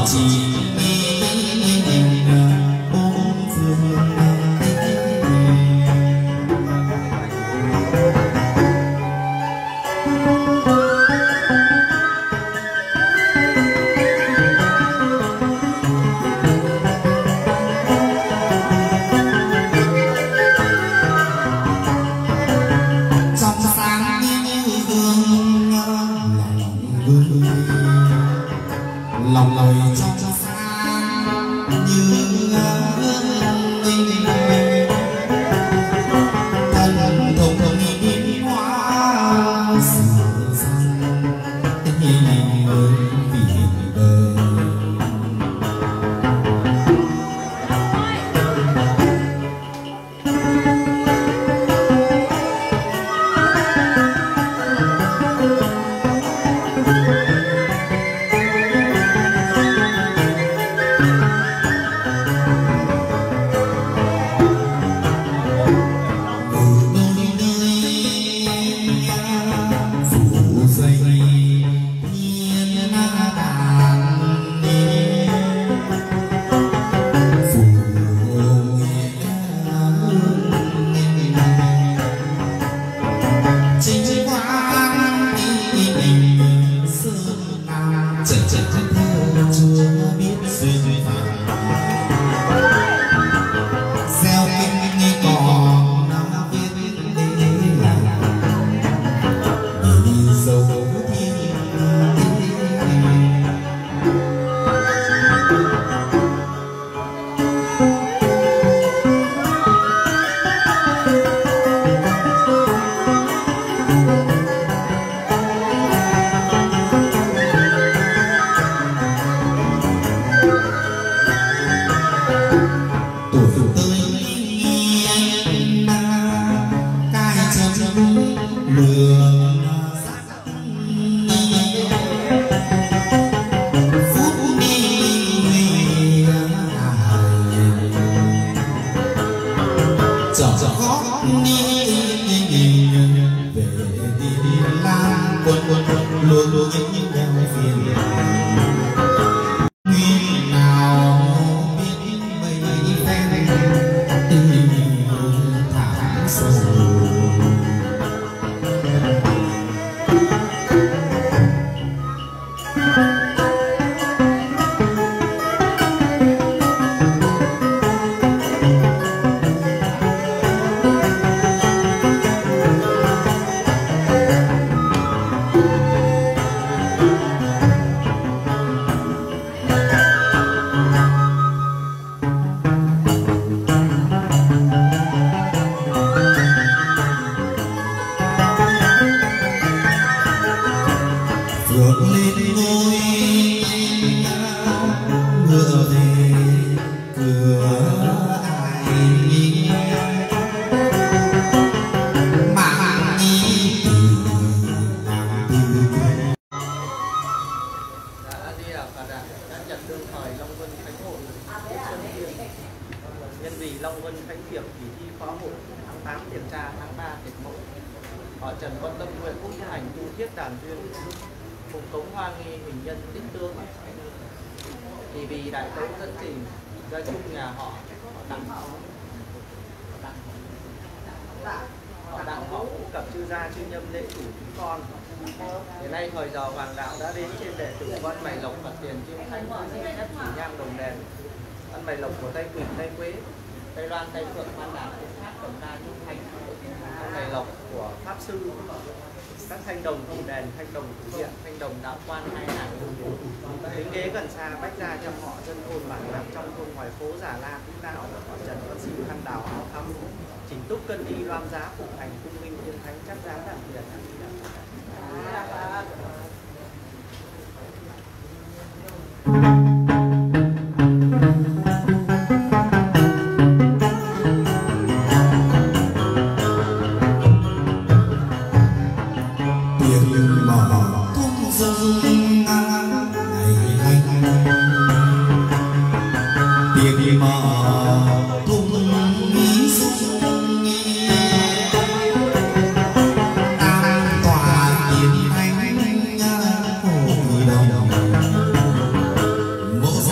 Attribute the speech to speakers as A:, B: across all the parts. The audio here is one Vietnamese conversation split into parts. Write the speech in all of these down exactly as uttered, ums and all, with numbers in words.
A: Mỗi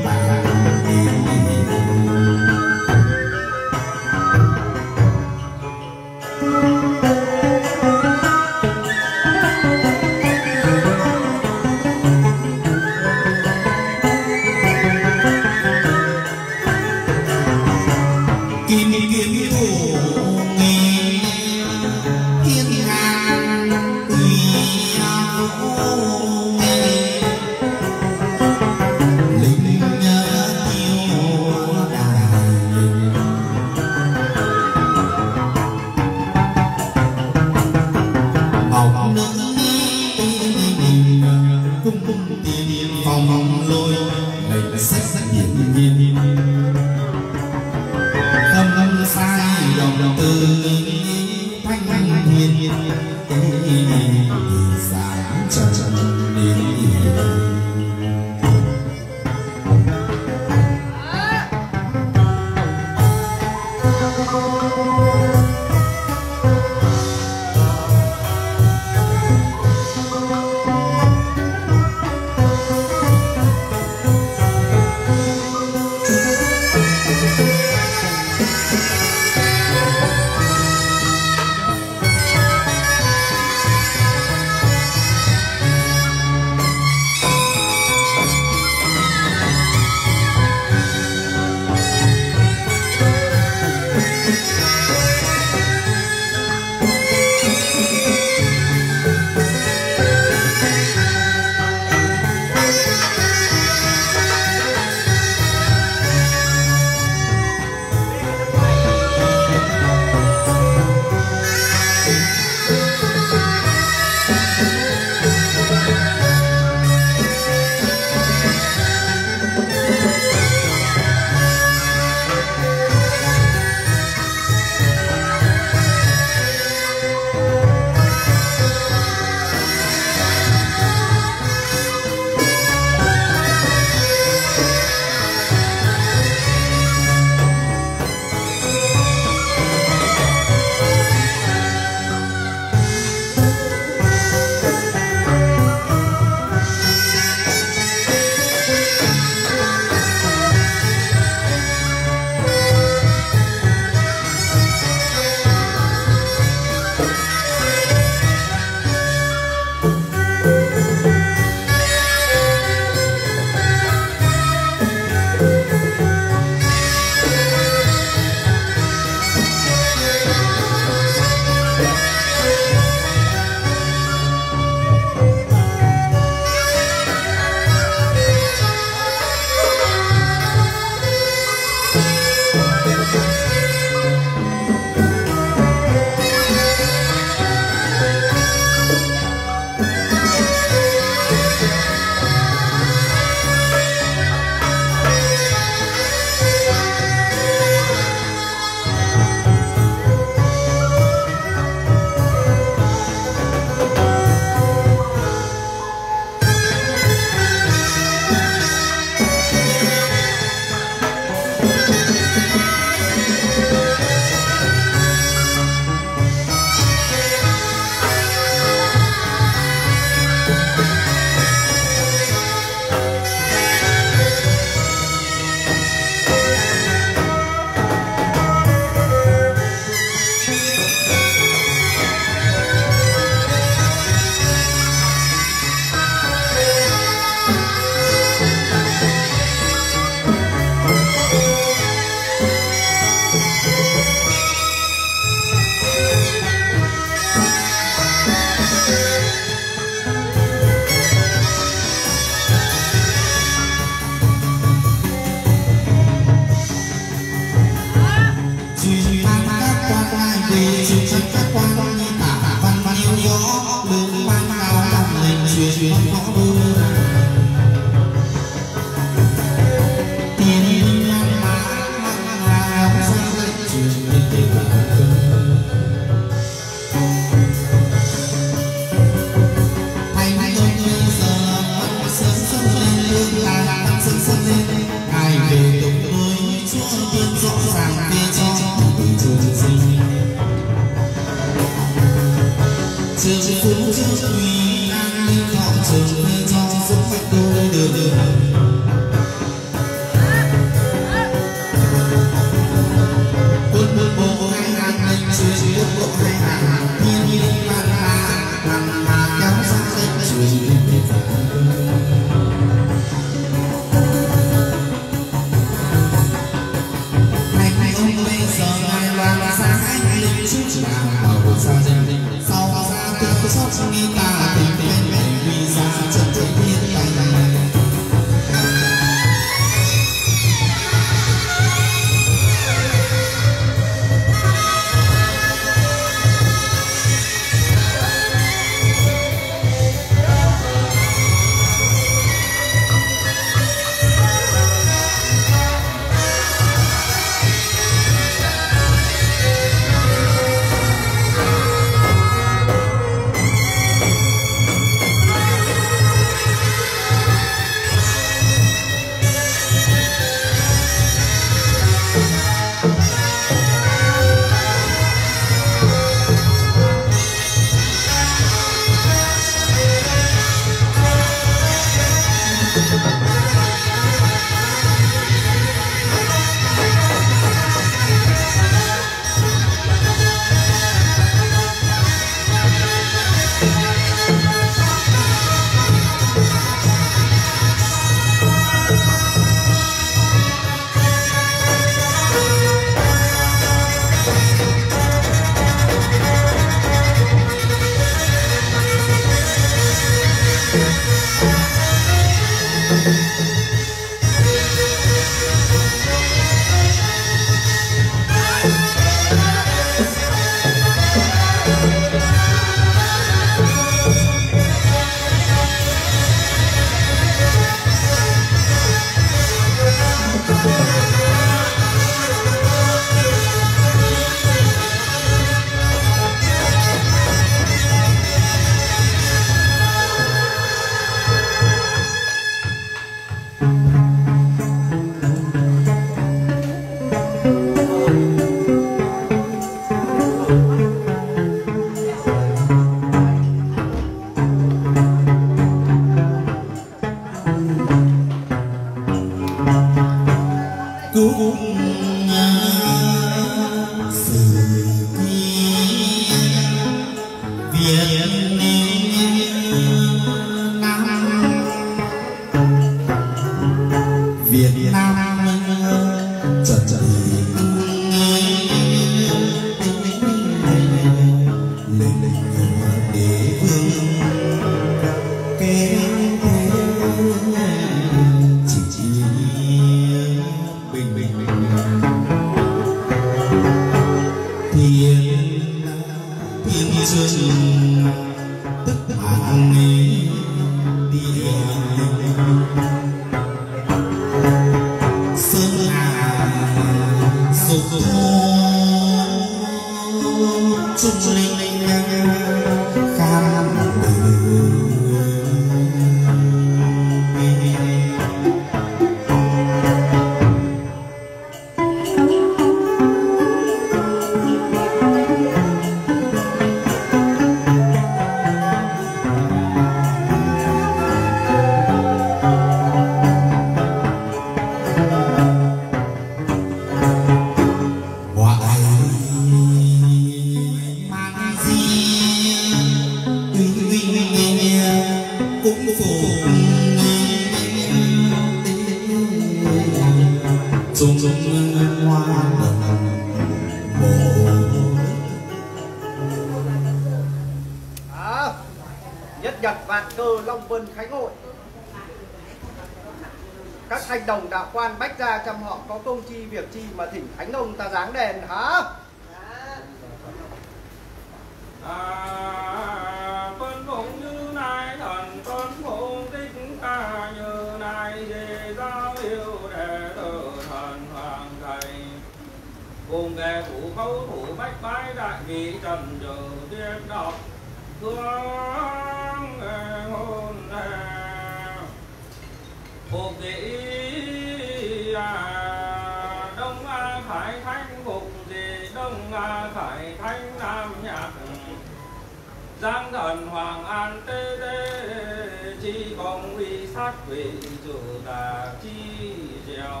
A: giang thần hoàng an tê tê chi công uy sát vị chủ tà chi dẻo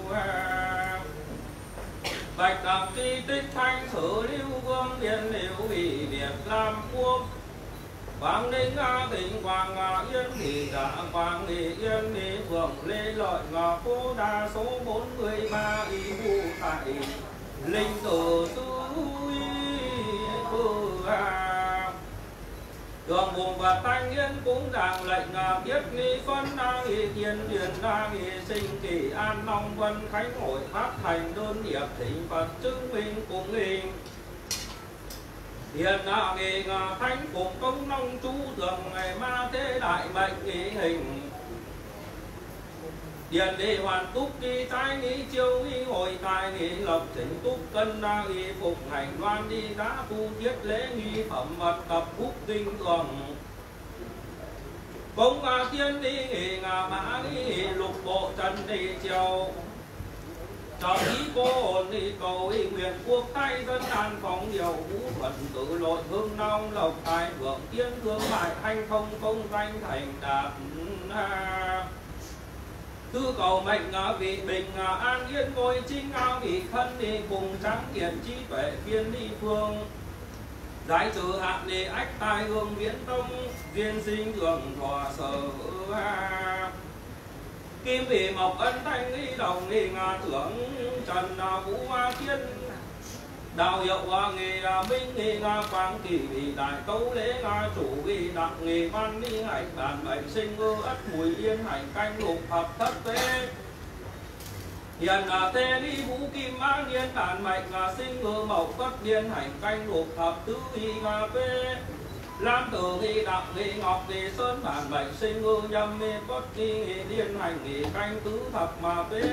A: bạch đặc chi tích thanh sử lưu vương biên liễu vì Việt Nam quốc Quang Ninh A Tỉnh Quang A Yên Thị Dạ Quang Nghị Yên Thị Phượng Lê Lợi Ngọc Phố Đa số bốn mươi ba y vụ tại linh tử tư cư hà đường vùng và thanh yên cũng đàng lệnh biết nghi phân đa nghi thiên điền đa nghi sinh kỳ an long vân khánh hội phát thành đơn điệp thỉnh Phật chứng minh cùng hình Hiền là nghề ngà thánh cùng công nông chú thường ngày ma thế đại mệnh nghị hình Điền đề hoàn túc đi trái nghĩ chiêu nghĩ hồi tài nghĩ lập chỉnh túc cân đa nghi phục hành đoan đi đã tu thiết lễ nghi phẩm mật tập phúc tinh thường công ngà tiên đi nghề ngà mã nghi lục bộ trần đi chiều Trợ ý cô hồn đi cầu ý nguyện quốc tay dân an phóng điều vũ thuận tự lội hương nông lộc tài vượng tiên thương mại anh không công danh thành đạt tư cầu mệnh vị bình an yên ngôi chính ngao vị thân đi cùng trắng kiệt trí tuệ phiên đi phương giải trừ hạn đi ách tài hương viễn tông duyên sinh thường thọ sở Kim vị mộc ân thanh nghi đồng nghi ngà thưởng trần vũ hoa thiên đạo hiệu hoa nghề minh nghi ngà quang kỳ vị đại tấu lễ ngà chủ vị đặng nghề văn đi hạnh bản mệnh sinh ngư ất mùi yên hành canh lục hợp thất tế hiền là tê đi vũ kim mã niên bản mệnh ngà sinh ngư mộc bất niên hành canh lục thập tứ nghi ngà phê Lam tử nghi đặng nghi ngọc nghi sơn bản mệnh sinh ngư nhâm mê bất nghi nghi liên hành nghi canh tứ thập mà phê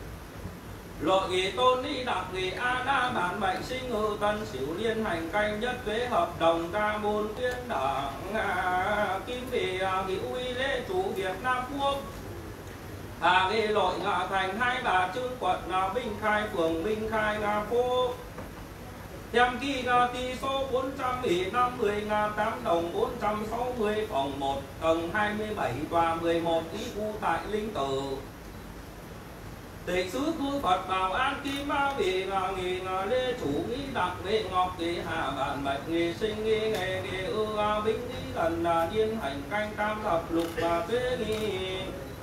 A: Lội nghi tôn nghi đặng nghi a đa bản mệnh sinh ngư tân xỉu liên hành canh nhất tuế hợp đồng ca môn tuyên đảng kim vị nghi uy lễ chủ Việt Nam quốc Hà nghi lội ngạ thành hai bà trương quận Minh Khai phường Minh Khai Nga phố Thêm kỳ ngà tỷ số bốn trăm năm mươi ngà tám đồng bốn trăm sáu mươi phòng một tầng hai mươi bảy tòa mười một ý khu tại Linh Tử Tịch sứ cư Phật Bảo An Kim Ma Vị ngà nghì ngà lê chủ nghĩ đặc nghệ ngọc kỳ hạ bản bạch nghì sinh nghi nghề nghề ư a binh nghĩ lần là điên hành canh tam thập lục và tuế nghi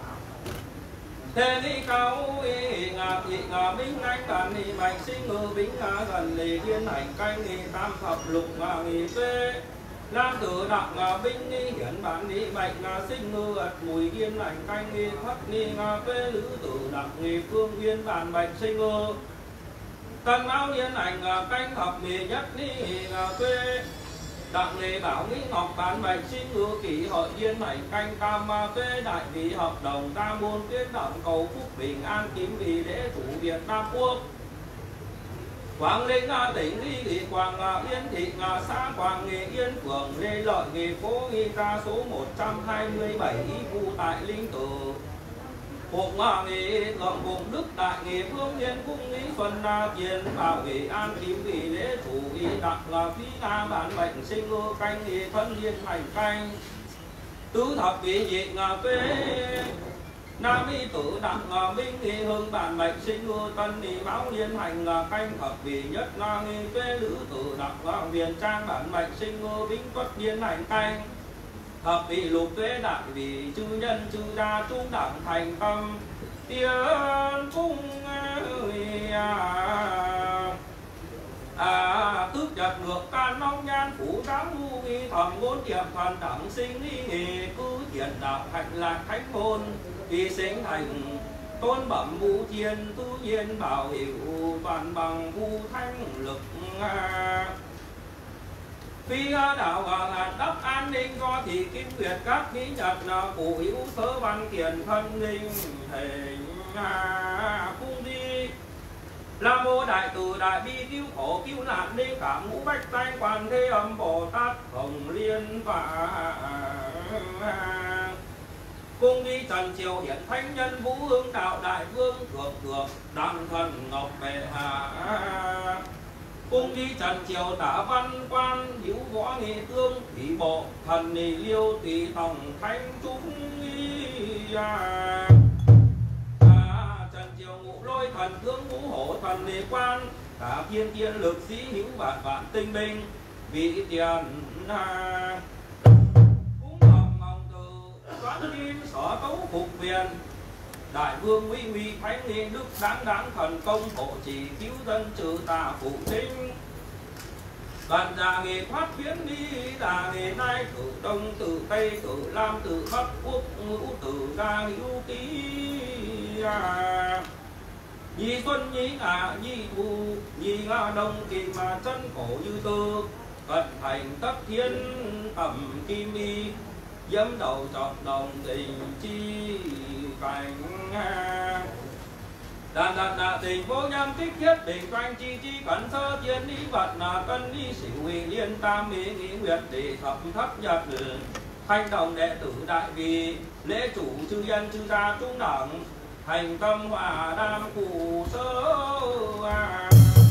A: Thế ni cao y ngà thị ngà binh anh đàn ni bạch sinh ngư binh ngà gần lì thiên hành canh ni tam thập lục ngà nghi tuế Lam tử đặng ngà binh ni hiển bản ni bạch ngà sinh ngư ật mùi yên hành canh ni thất ni ngà tuế lữ tử đặng nghi phương viên bản bạch sinh ngư Tân áo yên hành ngà canh thập mì nhất ni ngà tuế Đặng nghề bảo nghĩ ngọc bán bạch sinh ngư kỷ hội yên hành canh tam ma tuế đại vị hợp đồng ca môn tuyên đặng cầu phúc bình an kiếm vì lễ chủ Việt Nam quốc Quảng Ninh A Tỉnh nghi nghị Quảng Yên Thị Ngà xã Quảng Nghề Yên phường Lê Lợi nghề phố nghi ca số một trăm hai mươi bảy ý vụ tại Linh Tử Phục ngà nghề ngậm vùng Đức đại nghề phương Liên cung nghĩ xuân na tiền bảo vệ an kiếm vì lễ chủ ý đặc là phí nga bản mệnh sinh ngư canh nghề thân liên hành canh tứ thập vị dị ngà tuế Nam y tử đặng ngà minh nghi hưng bản mệnh sinh ngư tân đi báo liên hành ngà canh thập vị nhất na nghi tuế lữ tử đặng ngà huyền trang bản mệnh sinh ngư bính tuất liên hành canh thập vị lục tuế đại vị chư nhân chư đa trung đẳng thành tâm tiên cung à tước nhật ngược can nông nhan phủ giám ngu nghi thầm ngôn tiệm thần đẳng sinh nghi nghề cứ thiện đạo hạnh lạc thánh môn vì sinh thành tôn bẩm vũ thiên tu nhiên bảo hiệu toàn bằng vũ thanh lực phi đạo ngàn đắp an ninh do thì kim tuyệt các mỹ nhật là cụ hữu sớ văn kiền thân linh hình cung đi La mô đại từ đại bi cứu khổ cứu nạn đi cảm ngũ bách tánh quan thế âm Bồ Tát Hồng Liên và cung đi trần triều hiển thánh nhân vũ hương đạo đại vương thượng thượng đăng thần ngọc bệ hạ cung đi trần triều tả văn quan hữu võ nghệ tương thủy bộ thần nì liêu tùy tổng thanh chúng à. À, trần triều ngũ lôi thần tướng ngũ hổ thần nì quan cả thiên thiên lực sĩ hữu vạn vạn tinh binh vị tiền à. Cũng hồng mong từ doãn kim sở tấu phục viện đại vương uy uy thánh niên đức đáng đáng thần công hộ trì cứu dân trừ tà phụ sinh đoàn già nghề thoát biến đi đà nghề nay từ đông từ tây từ nam từ bắc quốc ngũ từ ra hữu ký à. Nhi xuân nhi ngạ nhi thu nhi ngạ đông kỳ mà chân cổ như tơ cận thành tất thiên ẩm kim y dẫm đầu chọn đồng tình chi cảnh đàn đàn đà tình vô nhân tích thiết định quanh chi chi cẩn sơ thiên lý vật là cân lý xỉu huy liên tam mỹ nghĩ nguyệt để thập thấp nhật thanh đồng đệ tử đại vì lễ chủ chư nhân chư gia trung đẳng thành tâm hòa đam cụ sơ à.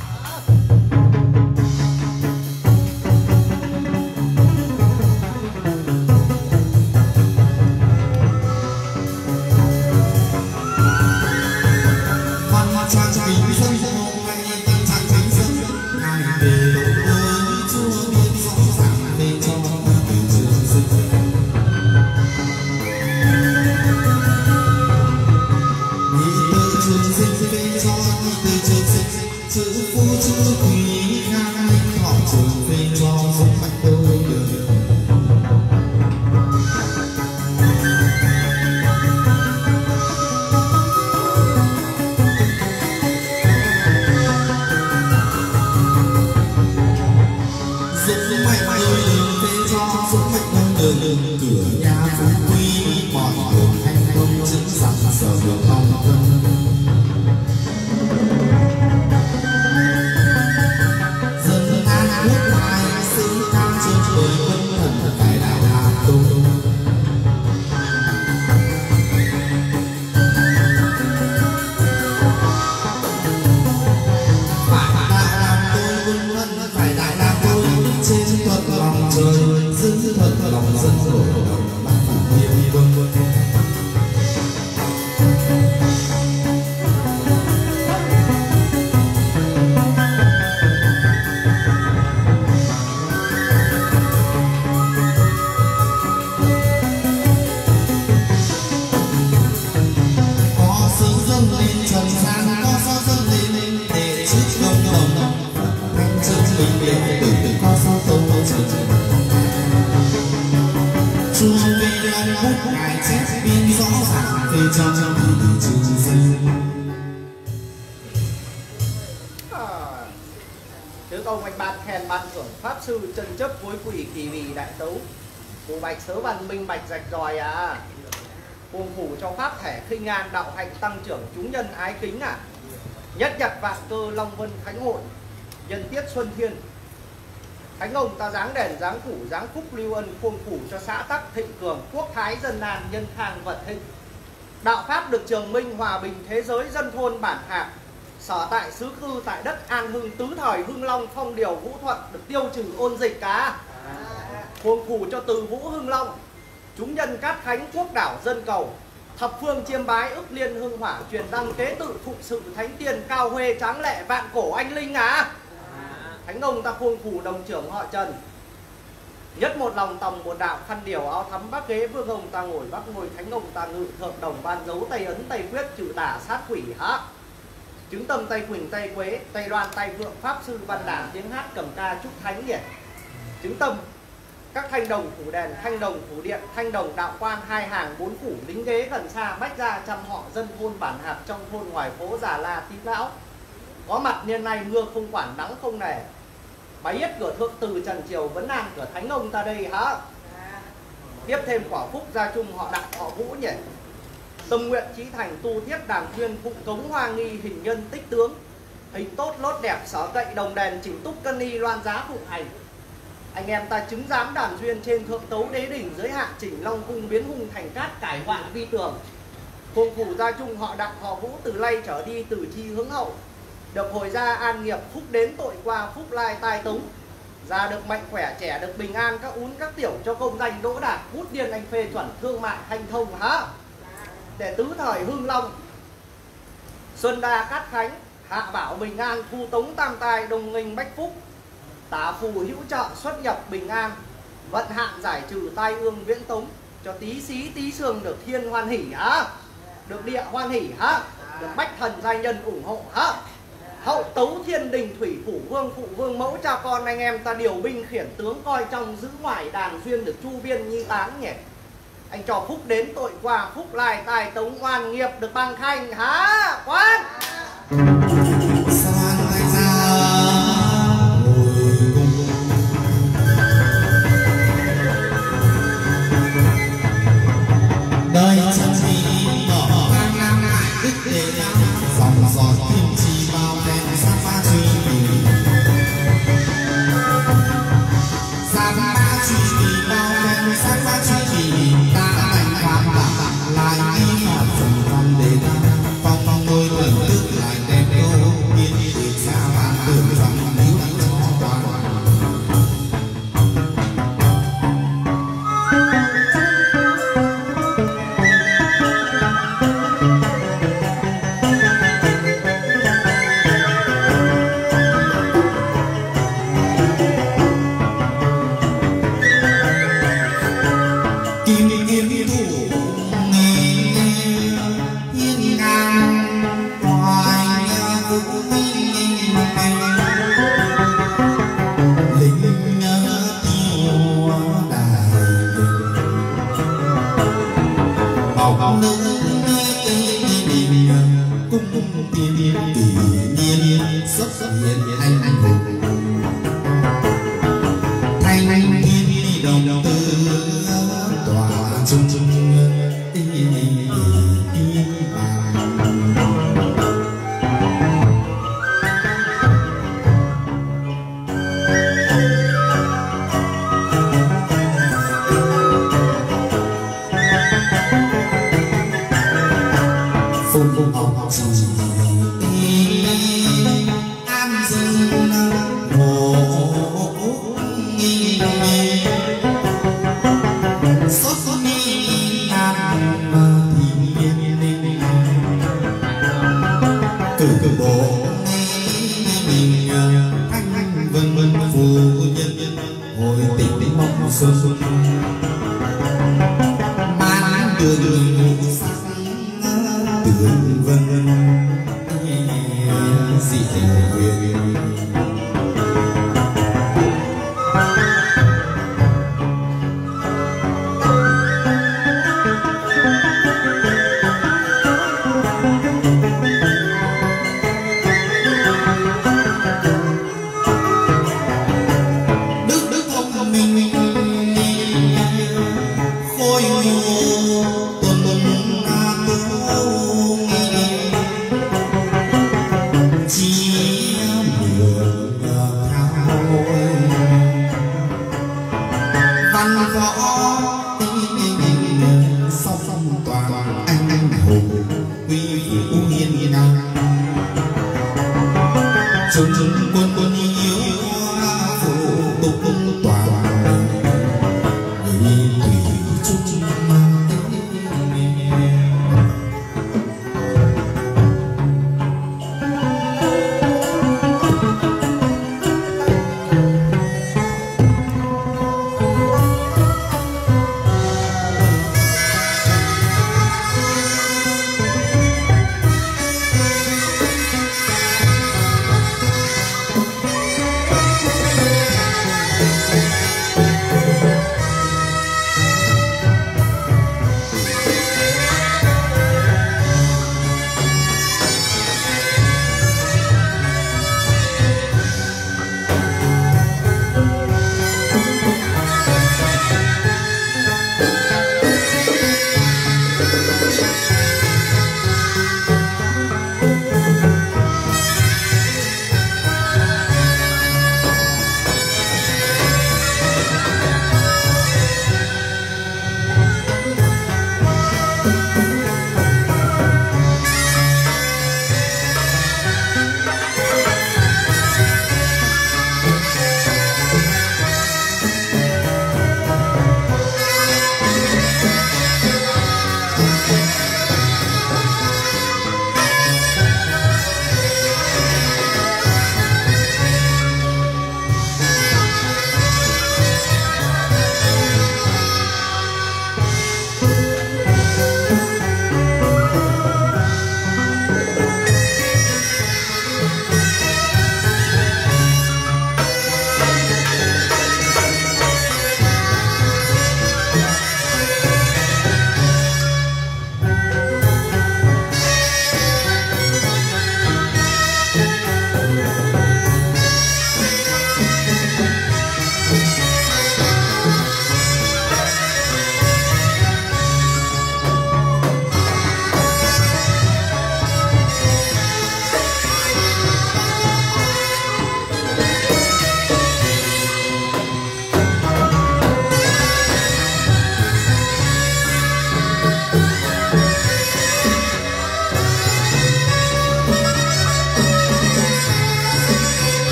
B: Tứ công anh ban khen ban thưởng pháp sư chân chấp với quỷ kỳ bì đại tấu cụ bạch sớ văn minh bạch rạch ròi à. Cuồng phủ cho pháp thể khinh an đạo hạnh tăng trưởng chúng nhân ái kính à. Nhất nhật vạn cơ long vân khánh hội nhân tiết xuân thiên thánh ông ta giáng đền giáng phủ giáng phúc lưu ân cuồng phủ cho xã tắc thịnh cường quốc thái dân an nhân khang vật thịnh. Đạo pháp được trường minh hòa bình thế giới dân thôn bản hạc sở tại xứ cư tại đất An Hưng tứ thời Hưng Long phong điều Vũ Thuận được tiêu trừ ôn dịch cá. Cuồng phủ cho từ Vũ Hưng Long chúng nhân Cát Khánh quốc đảo dân cầu thập phương chiêm bái ức liên hưng hỏa truyền đăng kế tự phụng sự thánh tiên cao huê tráng lệ vạn cổ anh linh à. Thánh ông ta cuồng phủ đồng trưởng họ Trần nhất một lòng tòng một đạo khăn điều áo thắm bắc ghế vương ông ta ngồi bắc ngồi thánh ông ta ngự thượng đồng ban dấu tây ấn tây quyết trừ tả sát quỷ hả. Chứng tâm tây quỳnh tây quế tây đoan tây vượng pháp sư văn đàn tiếng hát cầm ca chúc thánh nhiệt. Chứng tâm các thanh đồng phủ đèn thanh đồng phủ điện thanh đồng đạo quan hai hàng bốn phủ lính ghế gần xa bách gia trăm họ dân thôn bản hạt trong thôn ngoài phố già la tím lão có mặt niên nay mưa không quản nắng không nề. Bái yết cửa thượng từ trần triều vấn an cửa thánh ông ta đây hả. Tiếp thêm quả phúc gia chung họ đặng họ vũ nhỉ. Tâm nguyện chí thành tu thiết đàm thuyên phụng cống hoa nghi hình nhân tích tướng hình tốt lốt đẹp sở cậy đồng đèn chỉnh túc cân y loan giá phụng hành. Anh em ta chứng giám đàn duyên trên thượng tấu đế đỉnh giới hạn chỉnh long cung biến hung thành cát cải hoạn vi tường. Cuồng phủ gia chung họ đặng họ vũ từ lay trở đi từ chi hướng hậu được hồi gia an nghiệp, phúc đến tội qua, phúc lai tai túng. Già được mạnh khỏe, trẻ được bình an, các ún các tiểu cho công danh đỗ đạt, bút điên anh phê chuẩn, thương mại hành thông hả. Để tứ thời hưng long, xuân đa cát khánh, hạ bảo bình an, thu tống tam tài, đồng nghinh bách phúc. Tả phù hữu trợ, xuất nhập bình an, vận hạn giải trừ tai ương viễn tống. Cho tí xí tí sương được thiên hoan hỉ hả, được địa hoan hỉ hả, được bách thần giai nhân ủng hộ hả. Hậu tấu thiên đình thủy phủ vương phụ vương mẫu, cha con anh em ta điều binh khiển tướng, coi trong giữ ngoài đàn duyên được chu viên nhi tán nhỉ. Anh cho phúc đến tội qua, phúc lai tài tống, oan nghiệp được bằng khanh hả quan.
C: đời chẳng gì bỏ ngang ngang đức để dòng giọt kim chi bao đen xa pha truy kỳ xa pha truy kỳ bao đen xa pha truy kỳ ta đánh phạm lạc lại đi họ dần dần để phong phong đôi lần tức lại đen đô yên để xa vạn đường rằng nếu cho toàn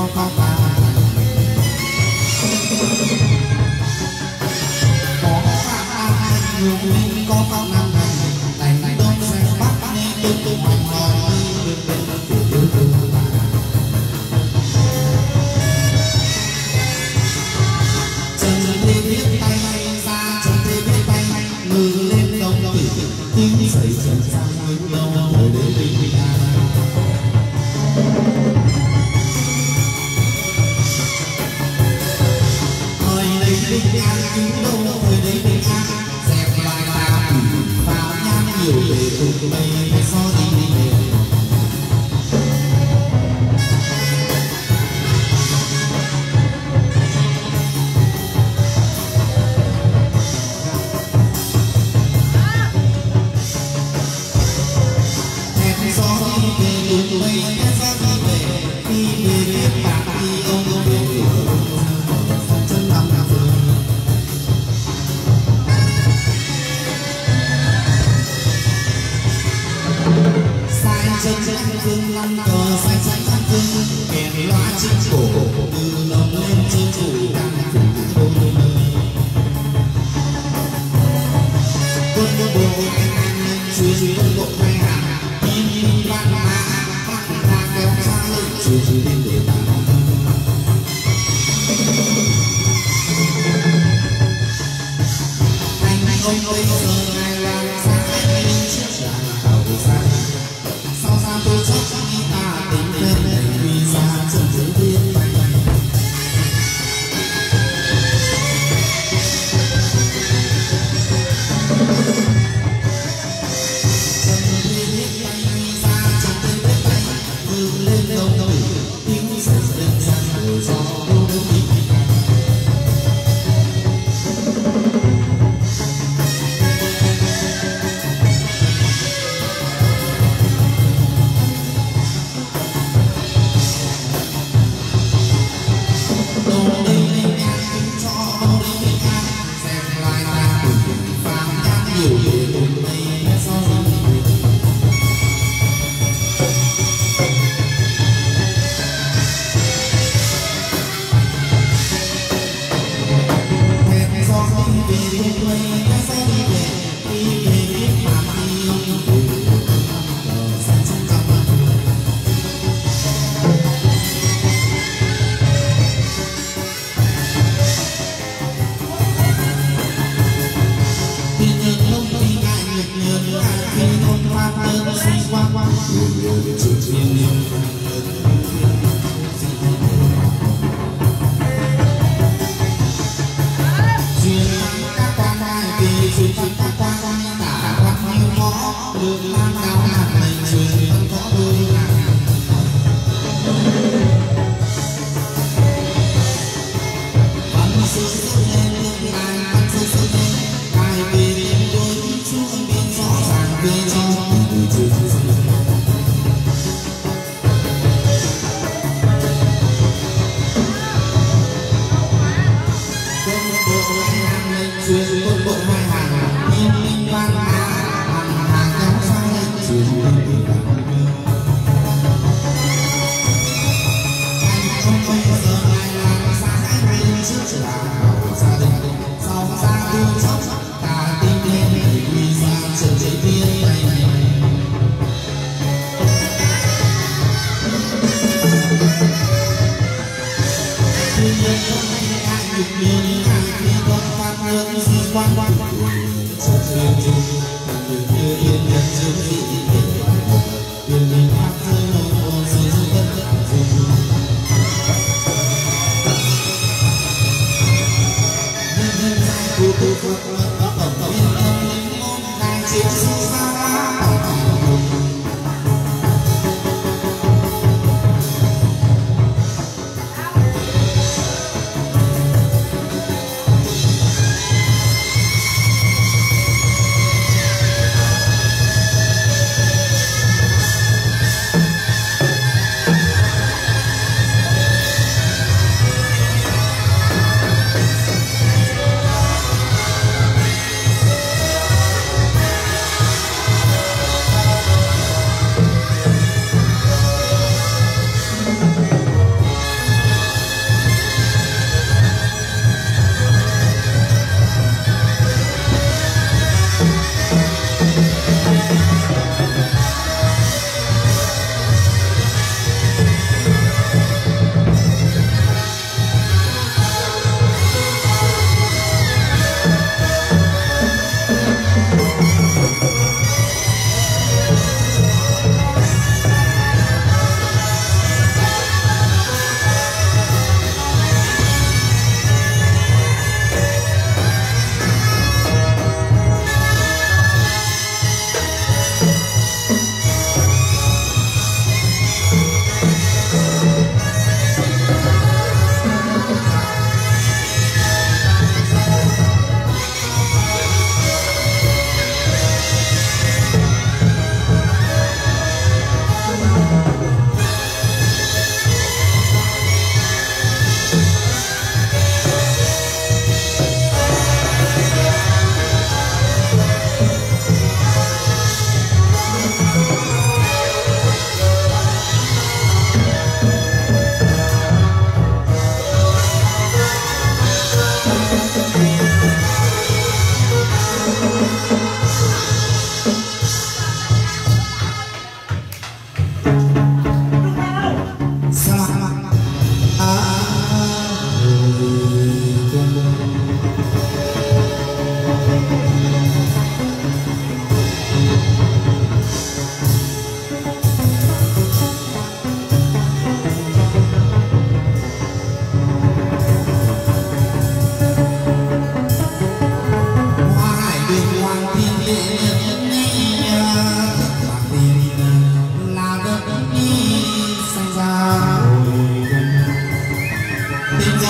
C: có ba có ba người mình có có năm này này đông sẽ bắt nghe tôi tôi mạnh nói chân thế biết tay ra chân thế biết tay ngừ lên đông tử tiếng xảy chân ra ngừ lâu thời đến bình thời đây bình an cứu đâu thời đây bình an dẹp lại ta vào nhang nhiều để cùng mây gió đi phương lăn cờ xanh xanh xanh phương kèn loa trên cổ từ nồng lên trên phủ đang phủ đôi nơi quân bộ anh anh chuyên quân bộ hai hàng im im ban ma ban ma kéo sang lên chuyên chuyên đến để ta anh anh ông bây giờ ngày làm sao anh chiếc là tàu xa sao sao tôi chót đi ta tình lên vì ra chân dưới thiên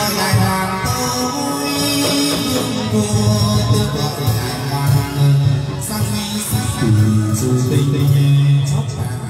C: gọi đại hoàng tôi thua tôi gọi đại hoàng sang mi sắc dù tình chót vàng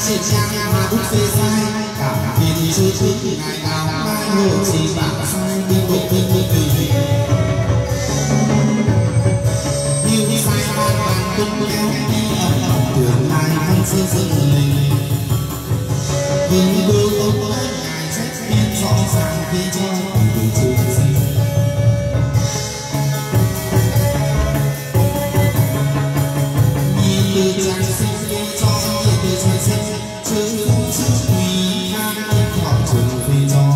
C: trên trang mà bút phê sai cảm thiên chưa thức ngày nào mai hồ chỉ bảng sai đi một bên một người yêu sai ban ban tung kéo đi ẩm ẩm đường ai thân sơ sơ mình vì đưa ông tới ngài trách biết rõ ràng vì cho vì chưa gì nhìn từ trang sinh đi cho nhìn từ trang sinh chứ không chứ quý khang in họ trường vì cho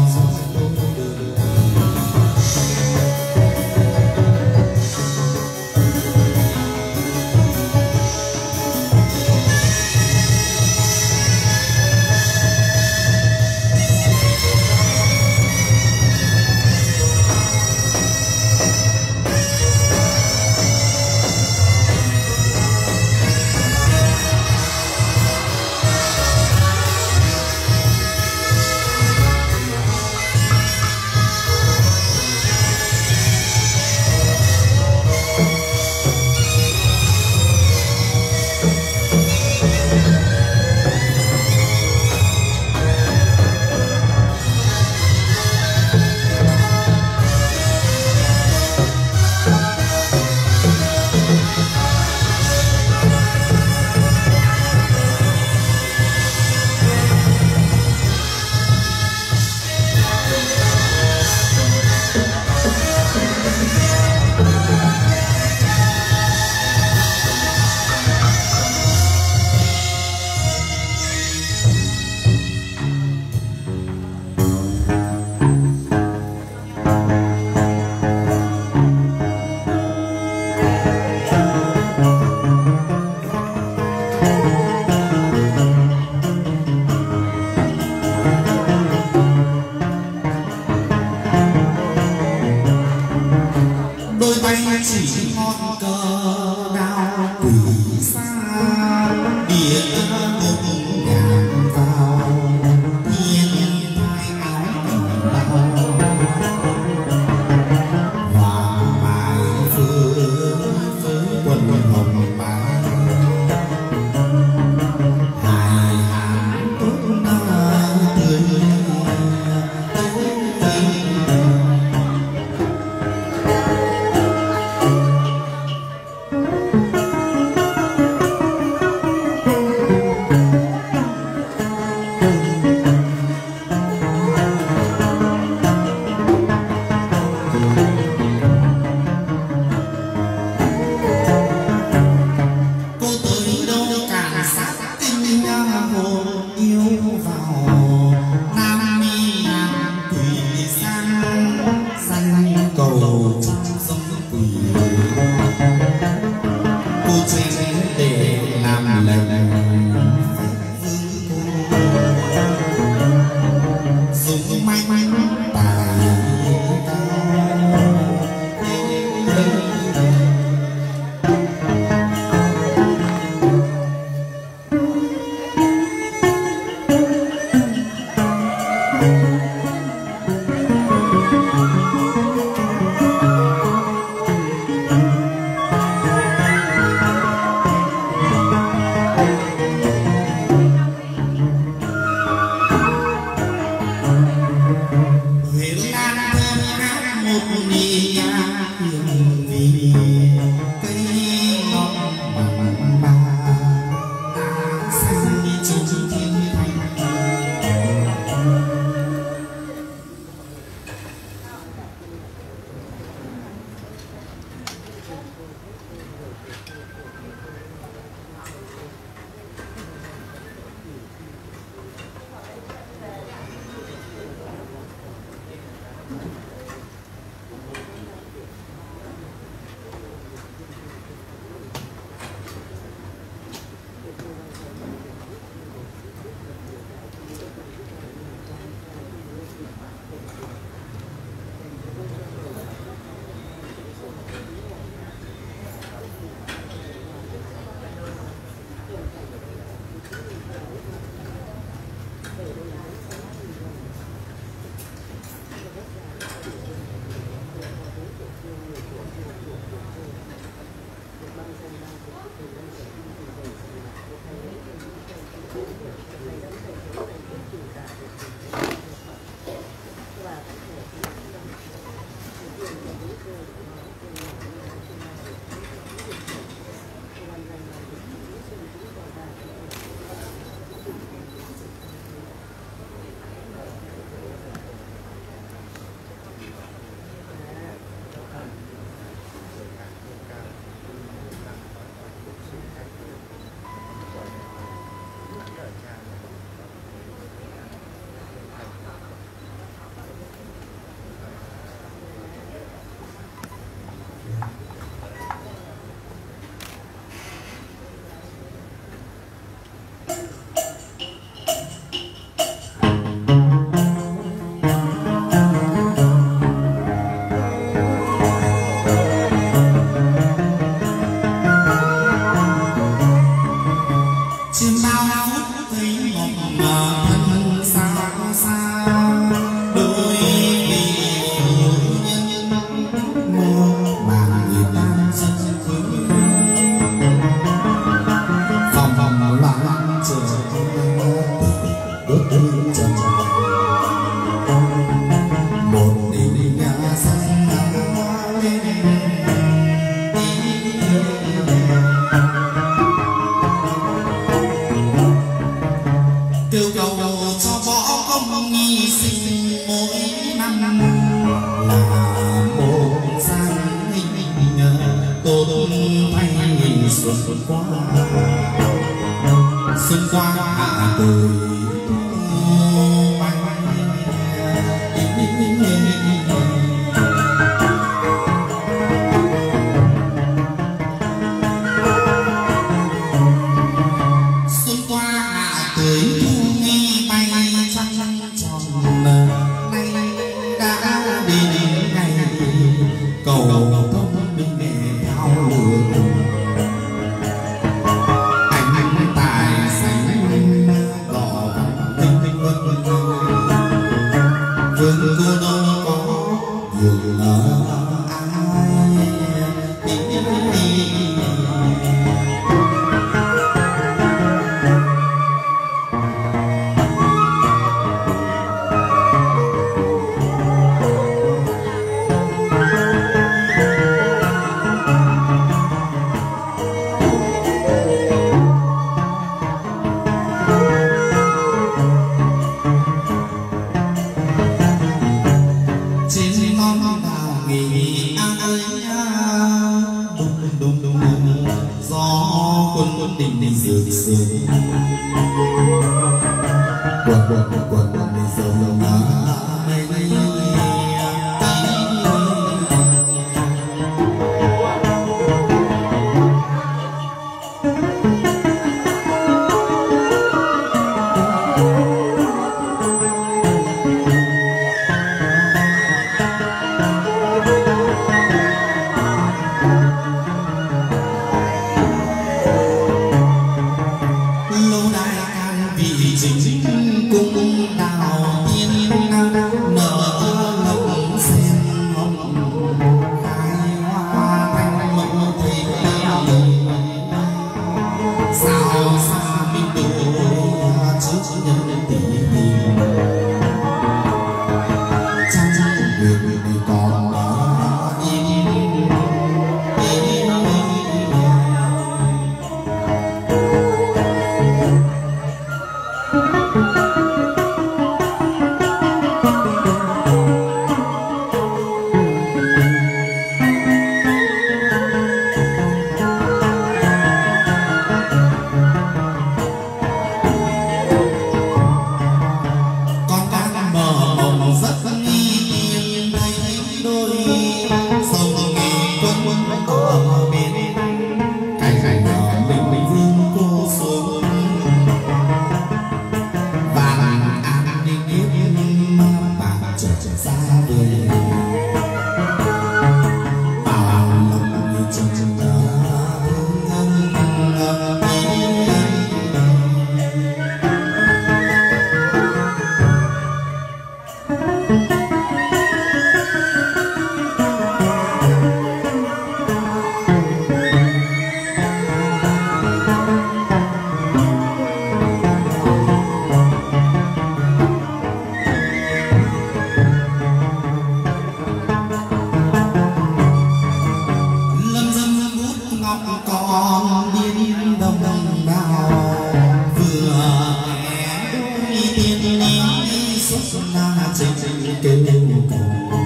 C: na trình kêu cầu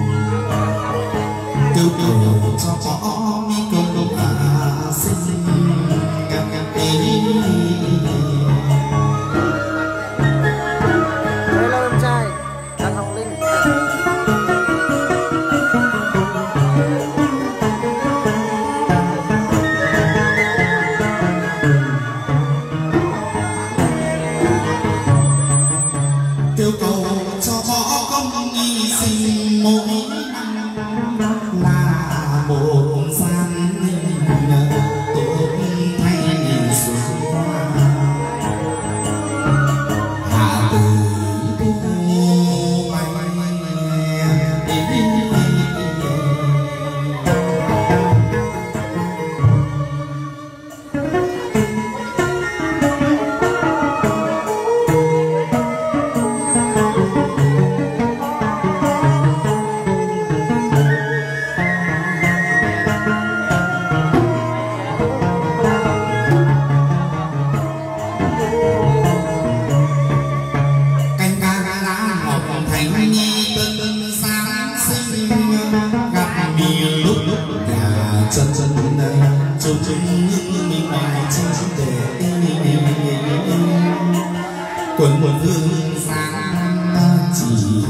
C: kêu cầu cho có mi cầu à xin ngập ngập ý.
B: Đây là em trai Đặng Hồng Linh.
C: Kêu cầu cho võ công nghi sinh mỗi năm là một gian tốt thay xuân hoa hạ từ thu bay chân chân chung chung những ngoài chân để quần quần hương sáng chỉ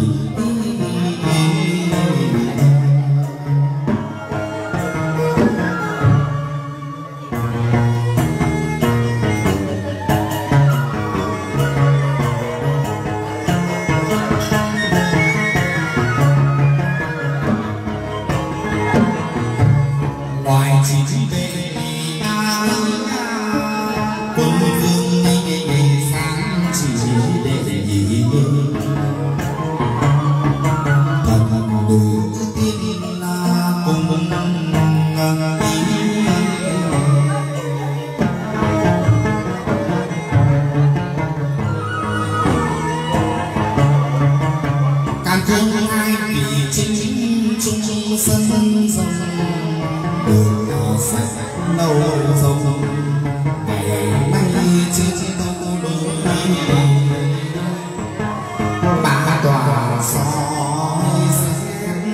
C: sân rồng đường đỏ sạch lâu rồng ngày nay trên tông núi ba tòa soi xét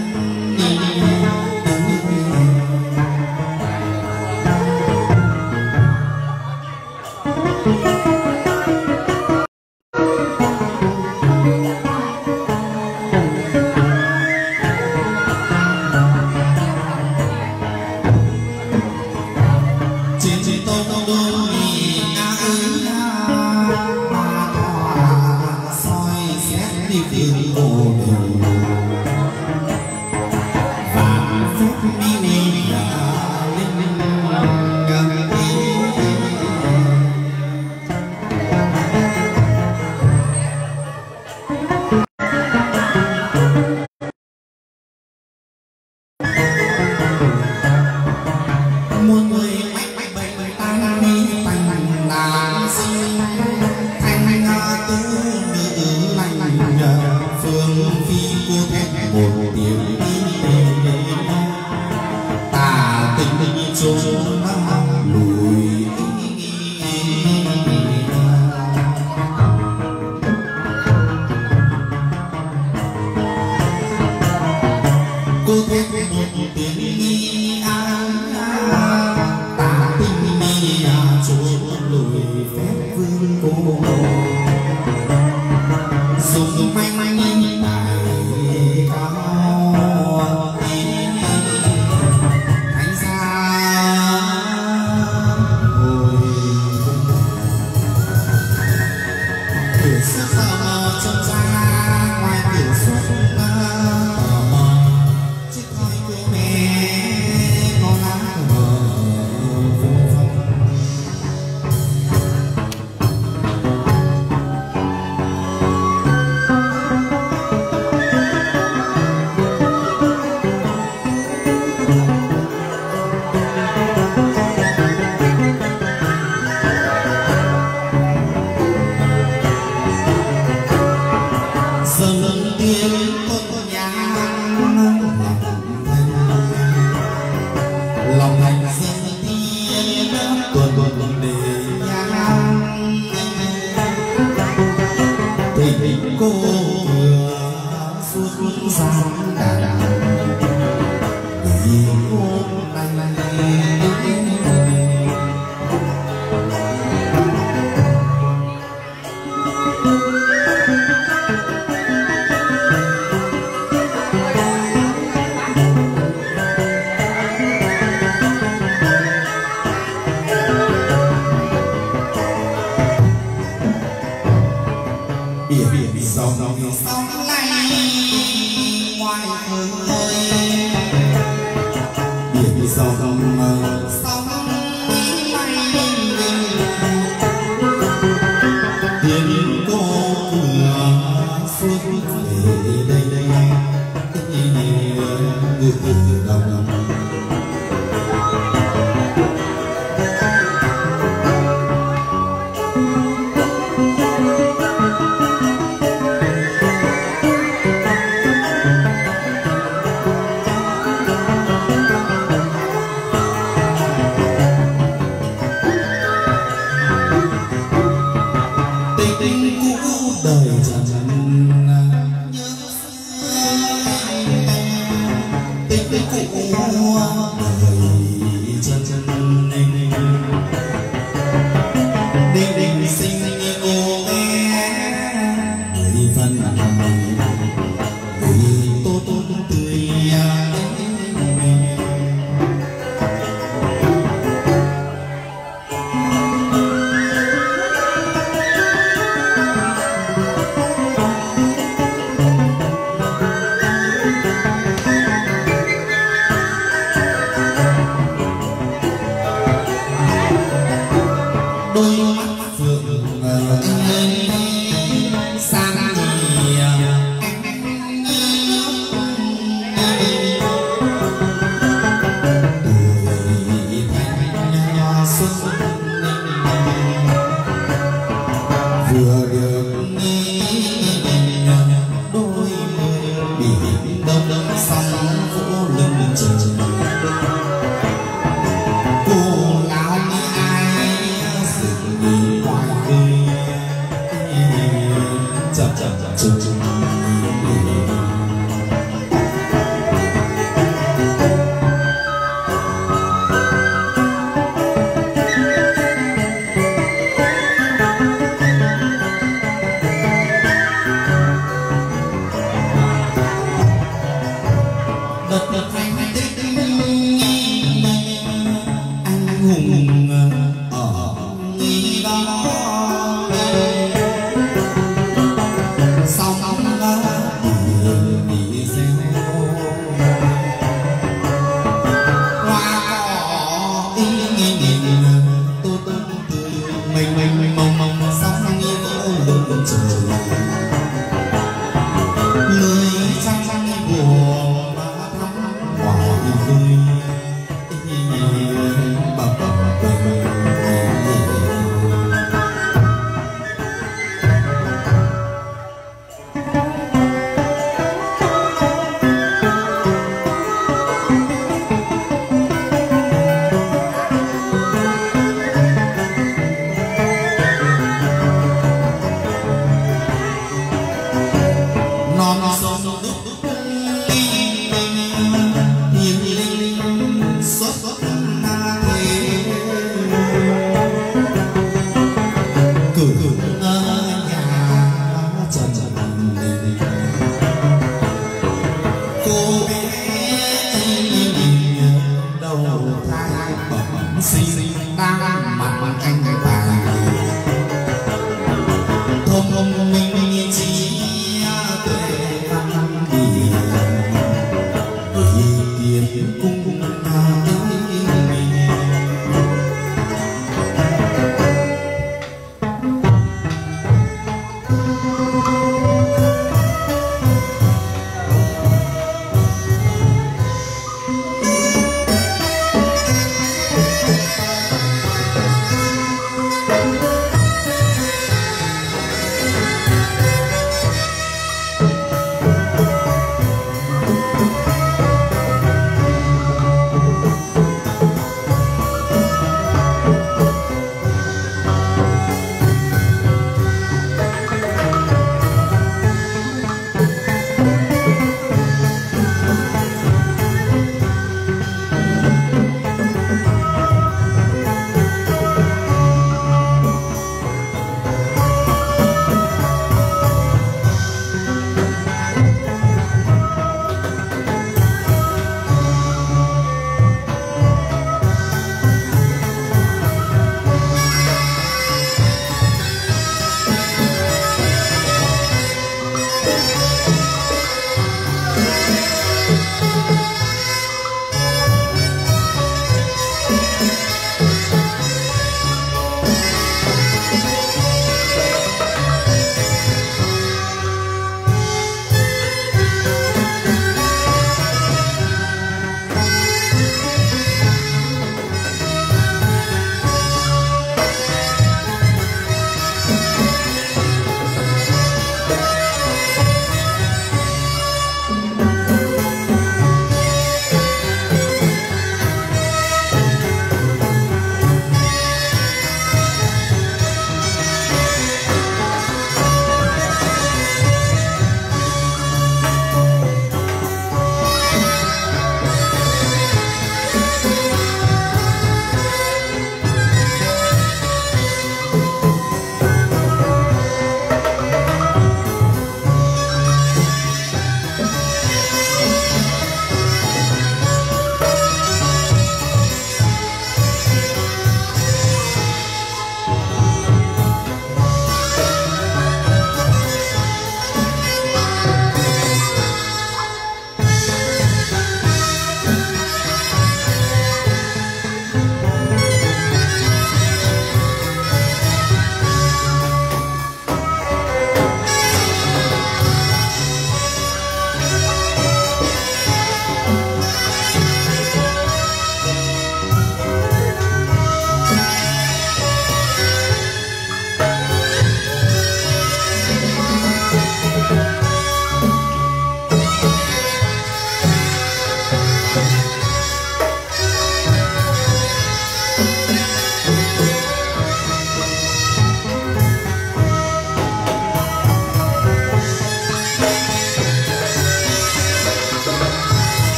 C: cô sáng đàn người hôm nay biển sông sông lay ngoài khơi biển sông sông tiếng cô cửa xuân về đây đây người từ đồng đời dần nhớ tình tình cũ đời dần đinh đinh đinh sinh cô bé người thân người tốt tốt tươi đôi mắt phượng sang thì tuổi thanh xuân vừa được đôi biển đông đông sóng vỗ lưng trời cô lão ai nhìn ngoài khơi chậm chậm chậm chậm đất đất anh tích anh hùng ở nghĩ đó sau năm thì rêu hoa cỏ in nhìn tôi tôi tươi mình mình mình mong mong sóng như lưng trời lưới trăng trăng buồn ngoài khơi bập bập bập non sông đúc hiền linh xuất na thế cửa nhà trần trần cô bé đầu thai bẩm sinh đang mặt anh vàng thơm thơm minh chi tuệ văn đi người tiền cung ta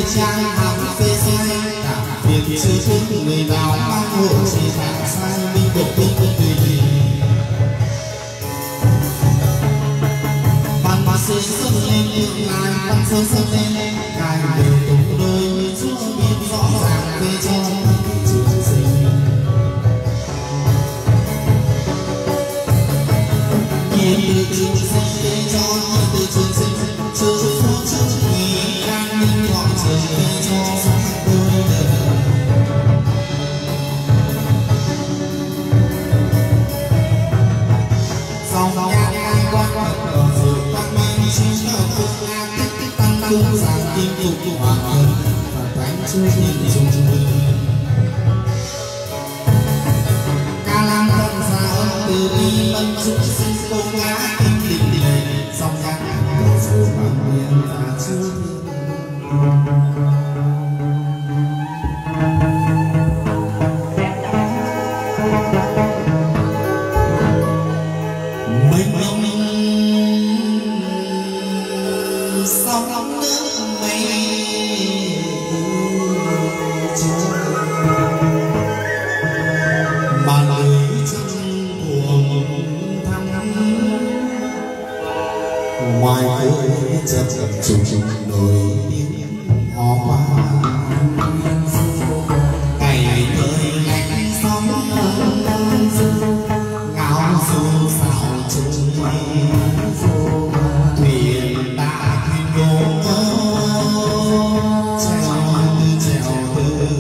C: trang hàng phê sai cả việc chưa biết người nào mang hộ chỉ là sai đi bộ đi tùy tùy ban mà sẽ sớm lên tương lai ban sớm sớm lên ngày đều cùng đôi chúa biết rõ ràng về cho trường sinh nhìn từ trường sinh để cho từ trường sinh chưa số chưa nghĩ đang nhìn gọi trời về cho đôi đời dòng nhạc ai quan quan rồi tăng mang chính là phương an tích tích tăng tăng giảng kim tục hòa thân và đánh chưa nhìn chung chung ca lang thân xa ơn từ bi ân chúng sinh cô ngã kinh tình tình dòng nhạc cầu dù bằng miền và chưa mình mình sóng nước mây mà lưới chân buồn thăm ngoài ơi chậm chậm trùng trùng nổi tiếng hò hoa ngày đời lạnh sóng ngao du sao trôi thuyền đã thuyền vô treo từ treo từ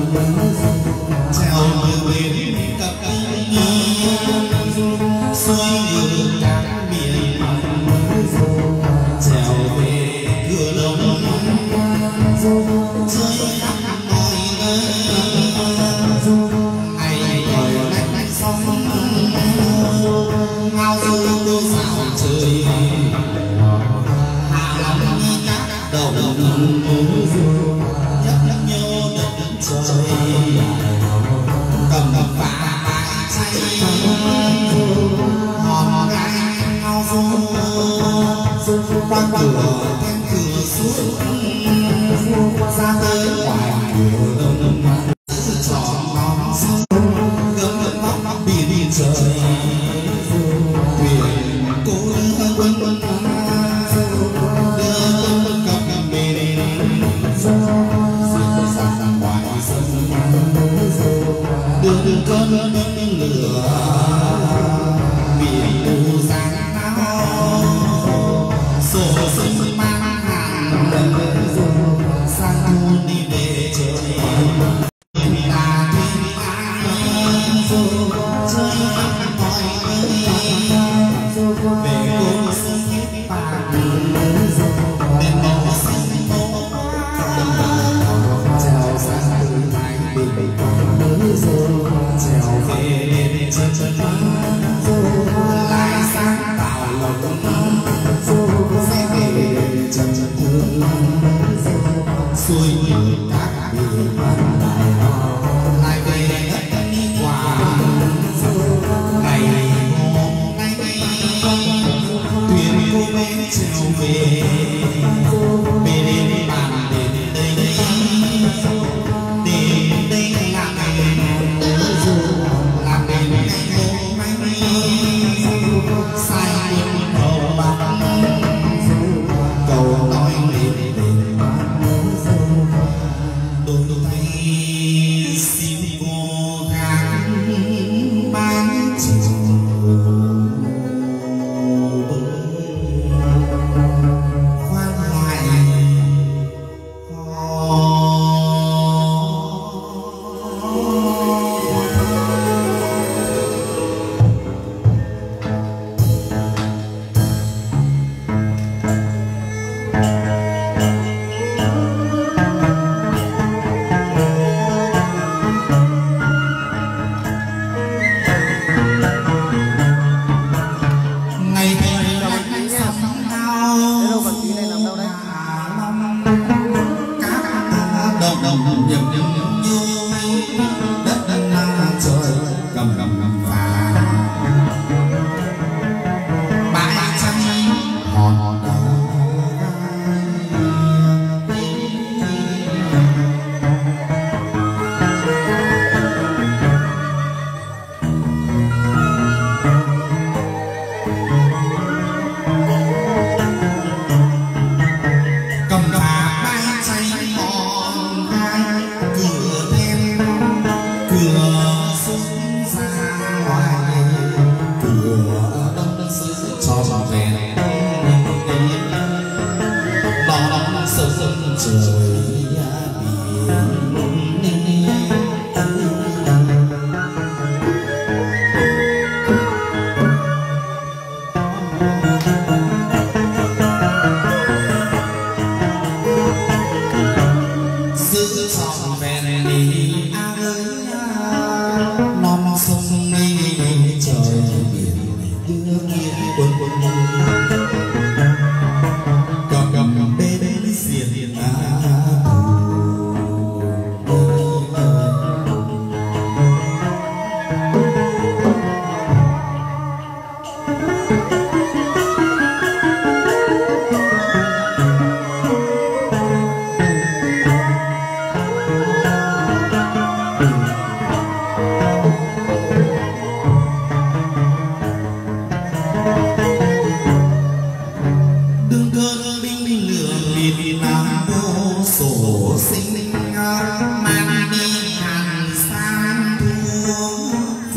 C: treo từ bên cặp xuôi ngược cảng biển treo về cửa đông chơi khắp mọi nơi ngày đời lạnh sóng ngao du sao trời hạ lắm các đầu nhấp nhô đất trời cầm cầm phá mãi chay hòn gai ngao du qua cửa cánh cửa suốt ra tới ngoài cửa đông tròn non sông gấm gấm biển trời thuyền cô đơn quân quân đưa quân cập cập bề ra ra ngoài sông đường cơn lửa biển tu giang nao sổ sông mang hàng sang thu đi về trời là thiên ai chơi khắp mọi nơi về cô sông hết bạc đèn màu xanh màu trèo sang từ thái bình trèo về đền chân chân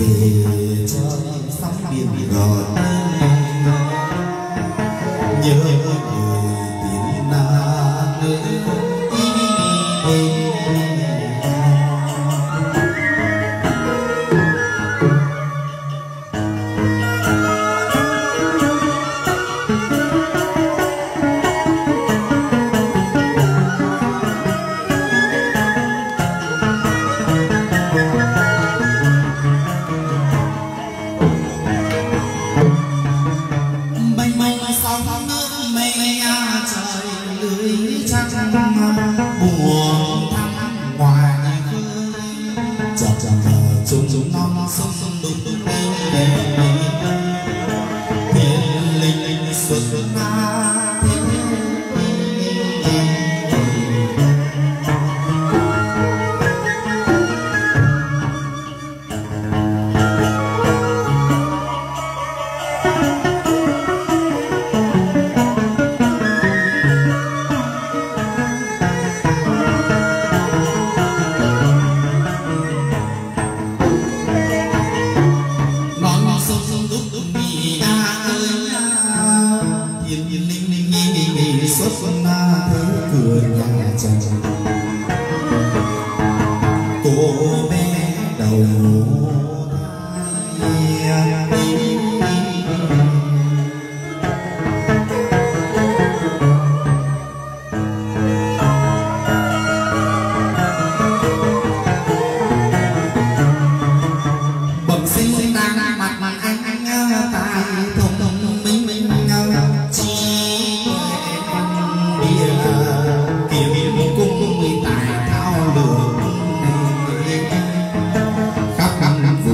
C: về cho sóng biển gọi nhớ người tiếng na nơi khắp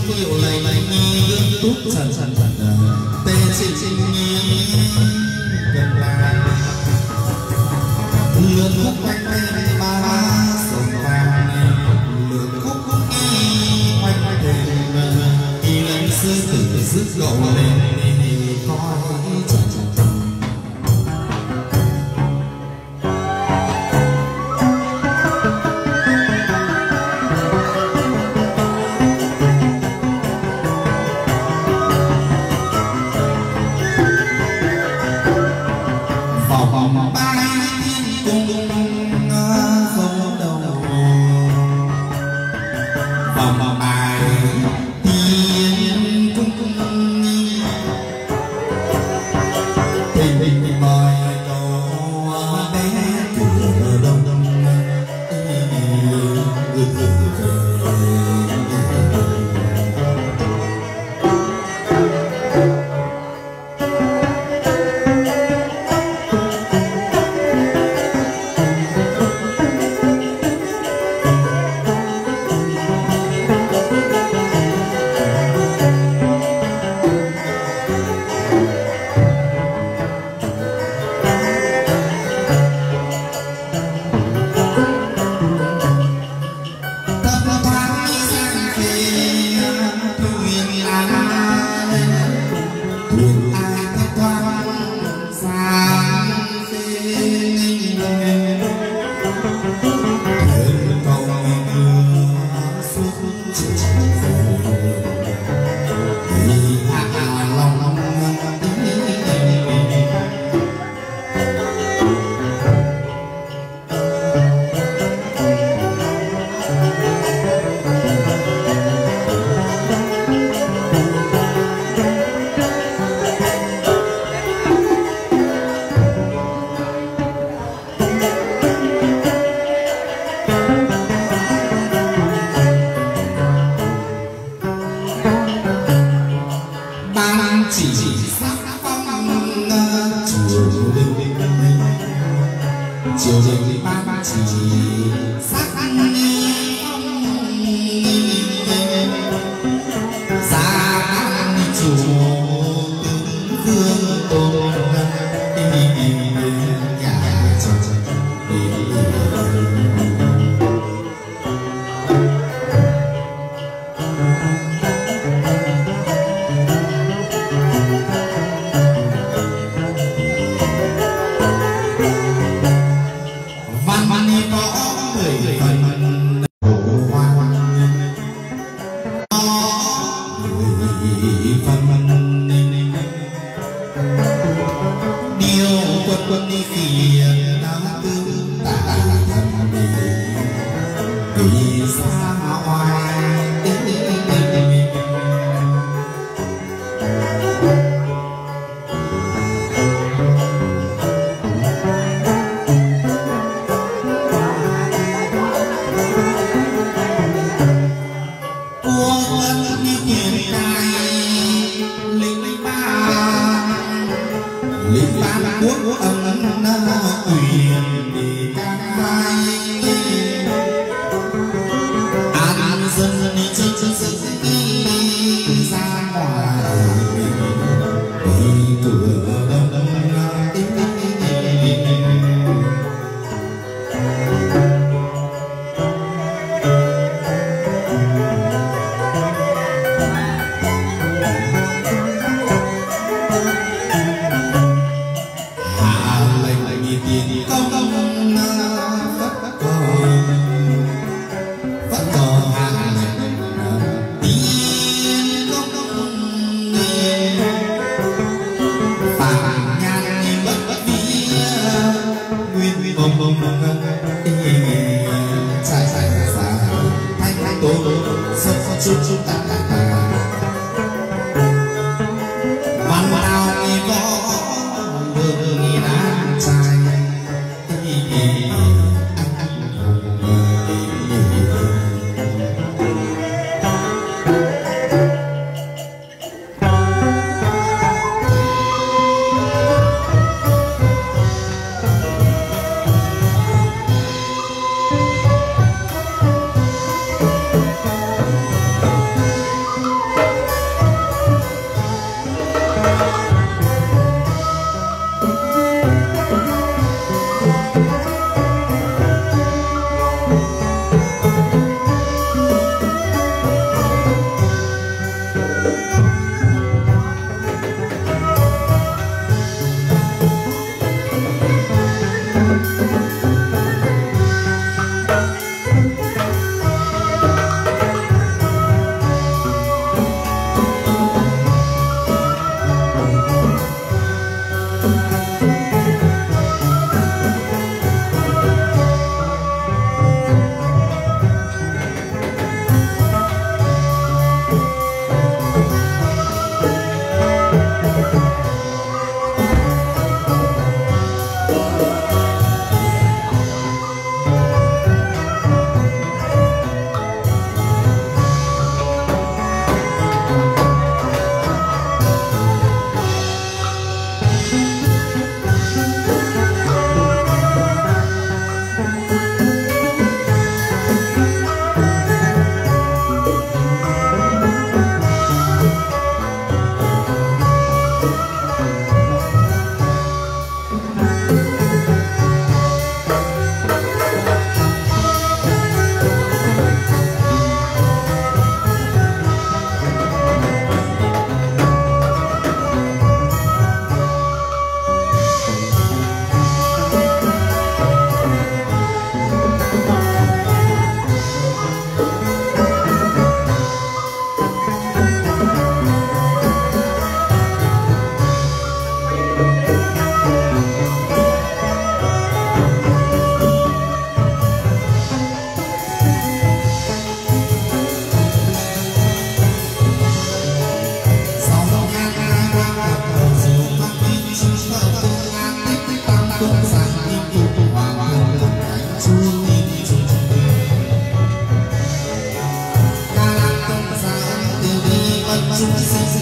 C: kiệu lầy gương tút sần sần sần tê xinh xinh gần lại lượn khúc quanh bên ba sông vàng lượn khúc khúc quanh quanh đền y lên sư tử rước gậu lên coi chần chần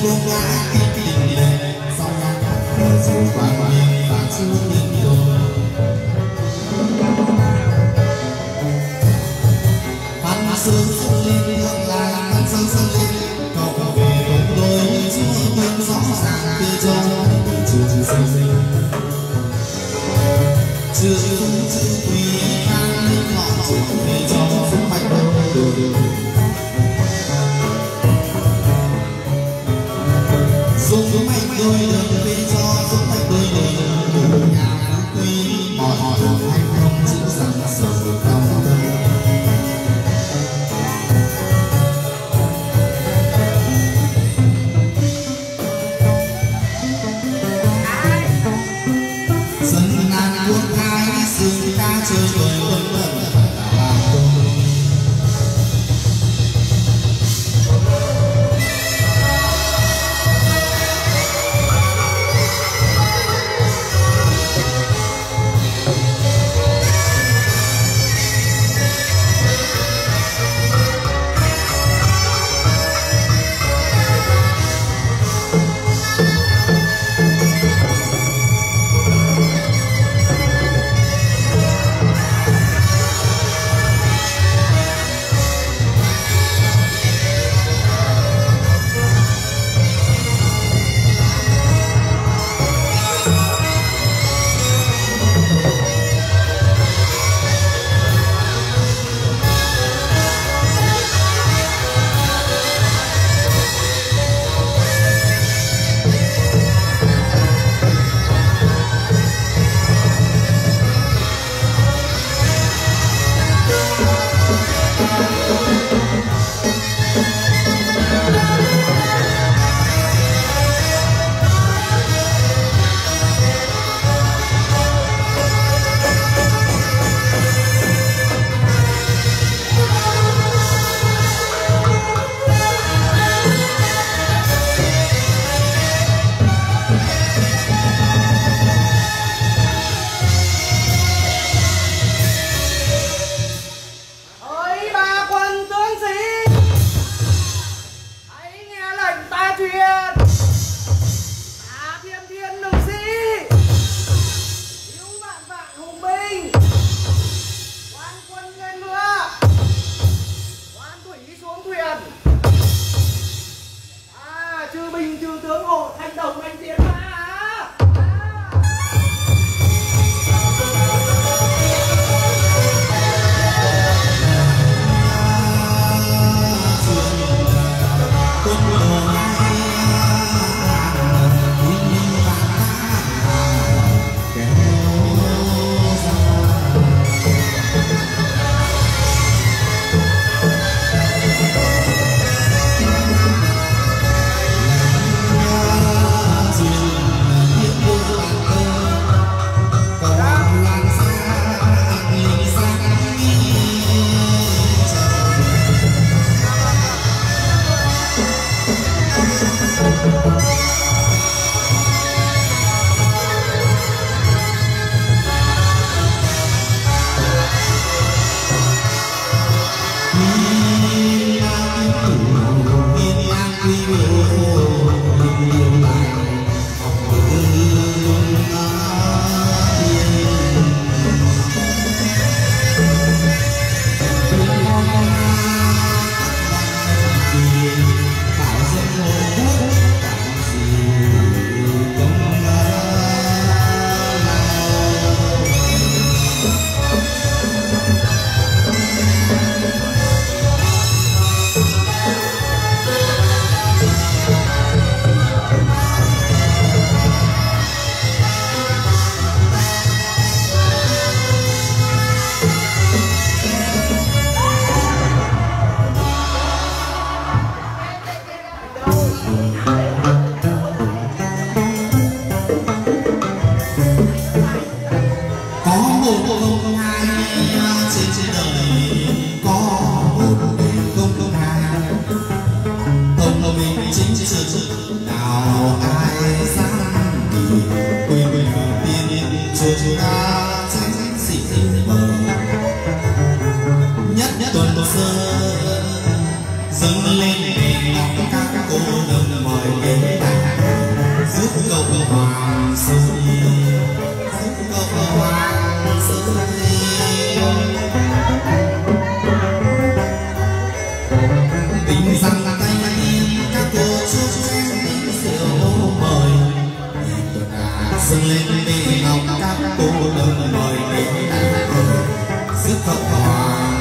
C: cô gái kích tình lệ sau năm rồi dù quán miệng và chưa tin đồn văn sương sương lên hương lại văn sương sương lên cậu về cùng tôi chưa quên rõ ràng từ cho chưa chưa sương chưa chưa quý mang lên ngọn chuột về cho phúc bạch đường dùng mạnh đôi đường về cho dùng mạnh đôi đường nhà quý mọi người anh không chịu rằng sợ không dân ngàn quân hai sương ca chơi đôi quân quân phải là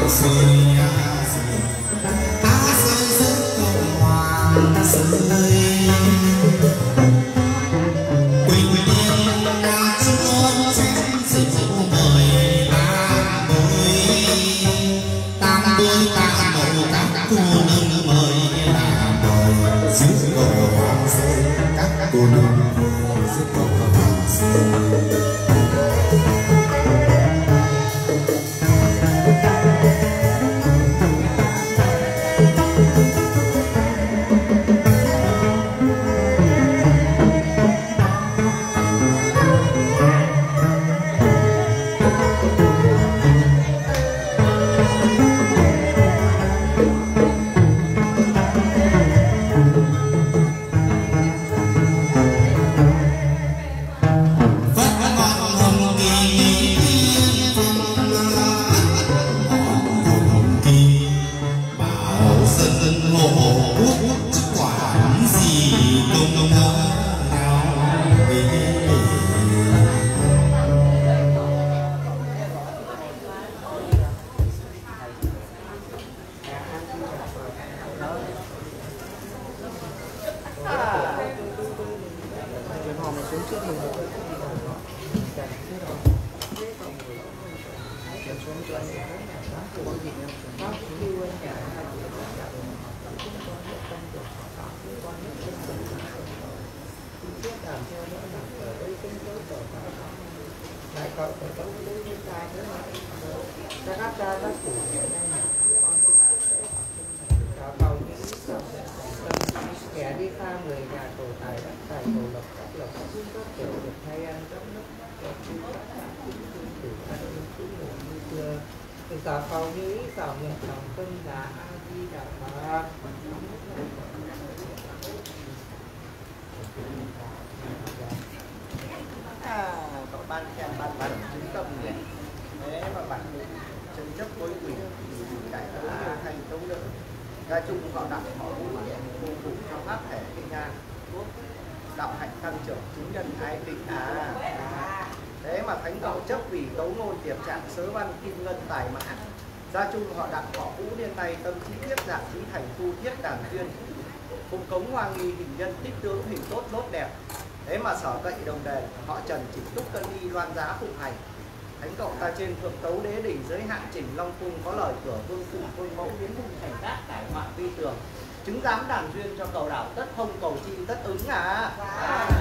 B: Gia chung họ đặng họ Vũ niên nay tâm trí thiết giản trí thành tu thiết đàn duyên, cùng cống hoa nghi hình nhân tích tướng hình tốt nốt đẹp. Thế mà sở cậy đồng đề họ Trần chỉnh túc cân đi loan giá phụng hành. Thánh cậu ta trên thượng tấu đế đỉnh giới hạn chỉnh long cung có lời cửa vương phụ vương mẫu biến hung thành cát cải họa vi tường. Chứng giám đàn duyên cho cầu đảo tất thông cầu chi tất ứng à. À.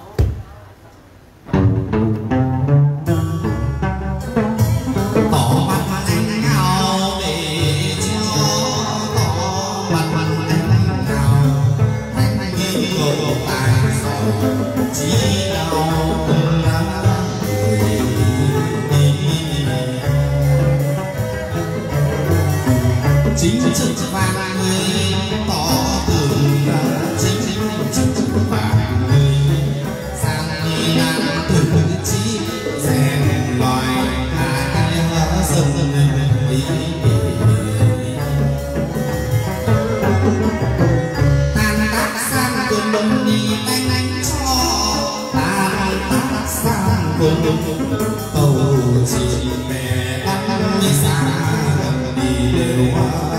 C: Chính trực vàng người tỏ tường chính trực vàng người sang người đang tự trí rèn loài hai sân ý tan tác sang cùng đi anh anh cho tan tác sang cùng cầu chỉ mẹ ăn đi xa đi đều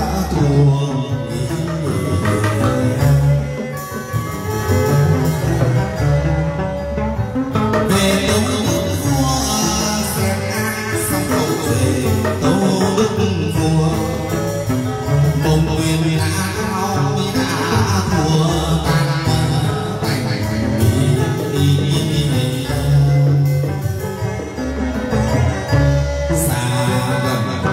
C: về tông đức vua xem ai xong cầu về tâu đức vua bồng quyền đã cao đã thua tan thành đi xa gần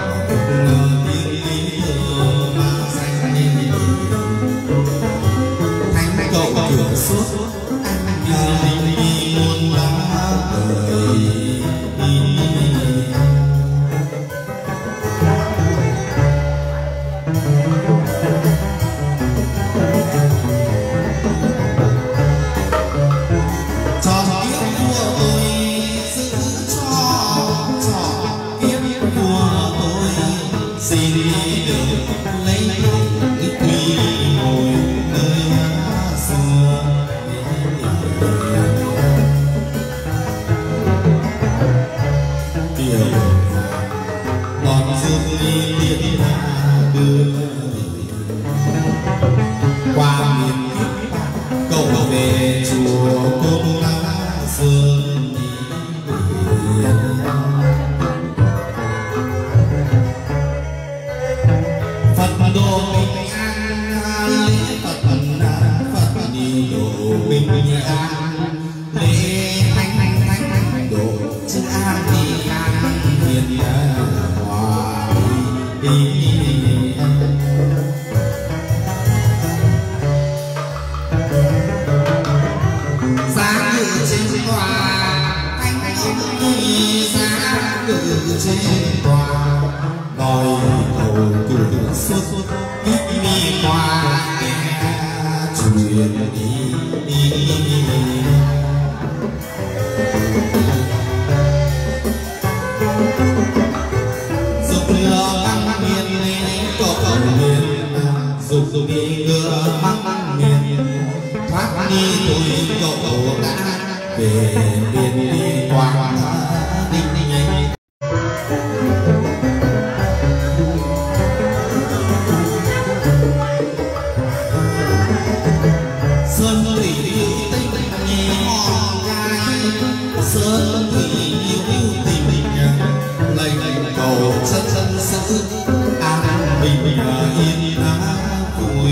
C: cửa suốt anh như đi muôn lá đời cho kiếp vua tôi giữ cho cho kiếp vua tôi xin được lấy quy ngồi nơi tiền đón dương ly điện đưa qua miền kiếp cậu về chùa Côn Lăng Sơn Phật độ bình an lễ Phật Phật đi độ bình an lễ thanh thanh thanh độ chữ an đi an hiền hòa đi giá ngự trên tòa anh anh đi giá ngự trên tòa đòi cầu cử xuất ít đi qua truyền đi dục lừa băng miền cậu cậu miền dục dục đi ngựa băng miền thoát đi tôi cậu cậu đã về miền đi quang đinh đinh sơn thủy tinh nhẹ mòn gai sơn thủy yêu tình lầy lầy cầu chân chân sự an bình yên vui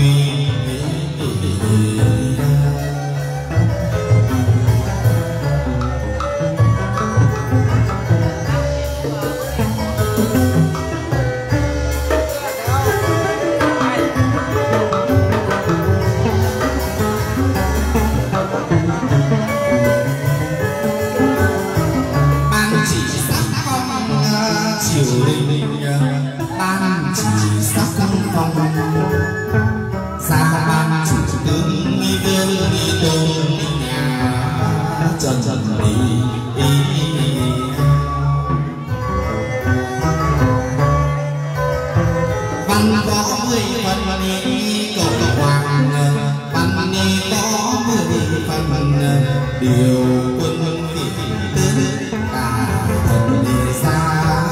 C: ban chỉ sắc phong ra ban chủ tướng đi đơn đi đồn đi nhà trần trần đi văn võ mười phần đi cầu cầu hoàng văn đi có mười phần điều quân tướng cả thần đi ra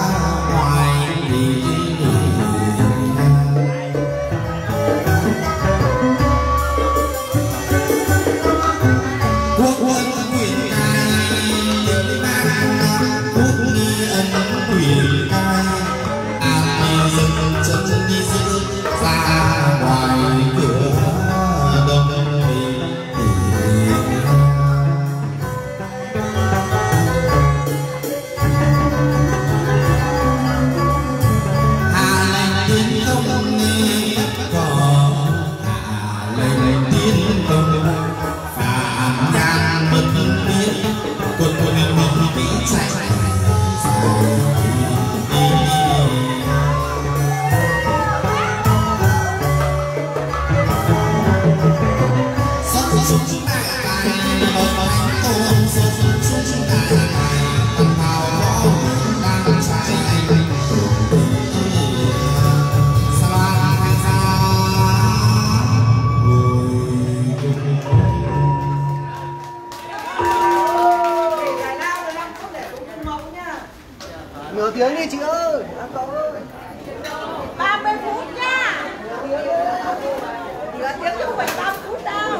B: nửa tiếng đi chị ơi, ăn cậu ơi.
D: ba mươi phút nha. Nửa tiếng chứ không phải ba mươi phút đâu.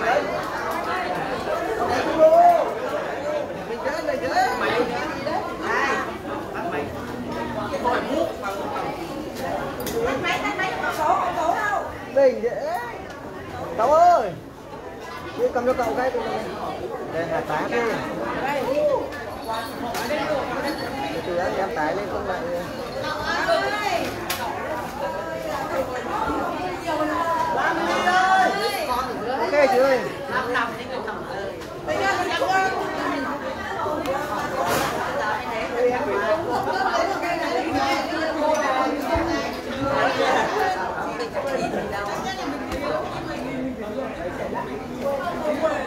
B: Mình chết này chứ. Mày gì đấy? Này, bắt mày. Hỏi múc bằng
D: Tắt máy, tắt máy, không số, không số đâu.
B: Bình dễ. Cậu ơi. Đi cầm cho cậu cái từ này. Đây là tá đi. Từ đó em tải lên không lại. Ok chị ơi.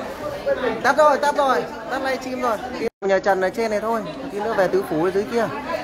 B: Tắt rồi, tắt rồi, tắt livestream rồi. Nhờ Trần ở trên này thôi, tí nữa về Tứ Phủ ở dưới kia.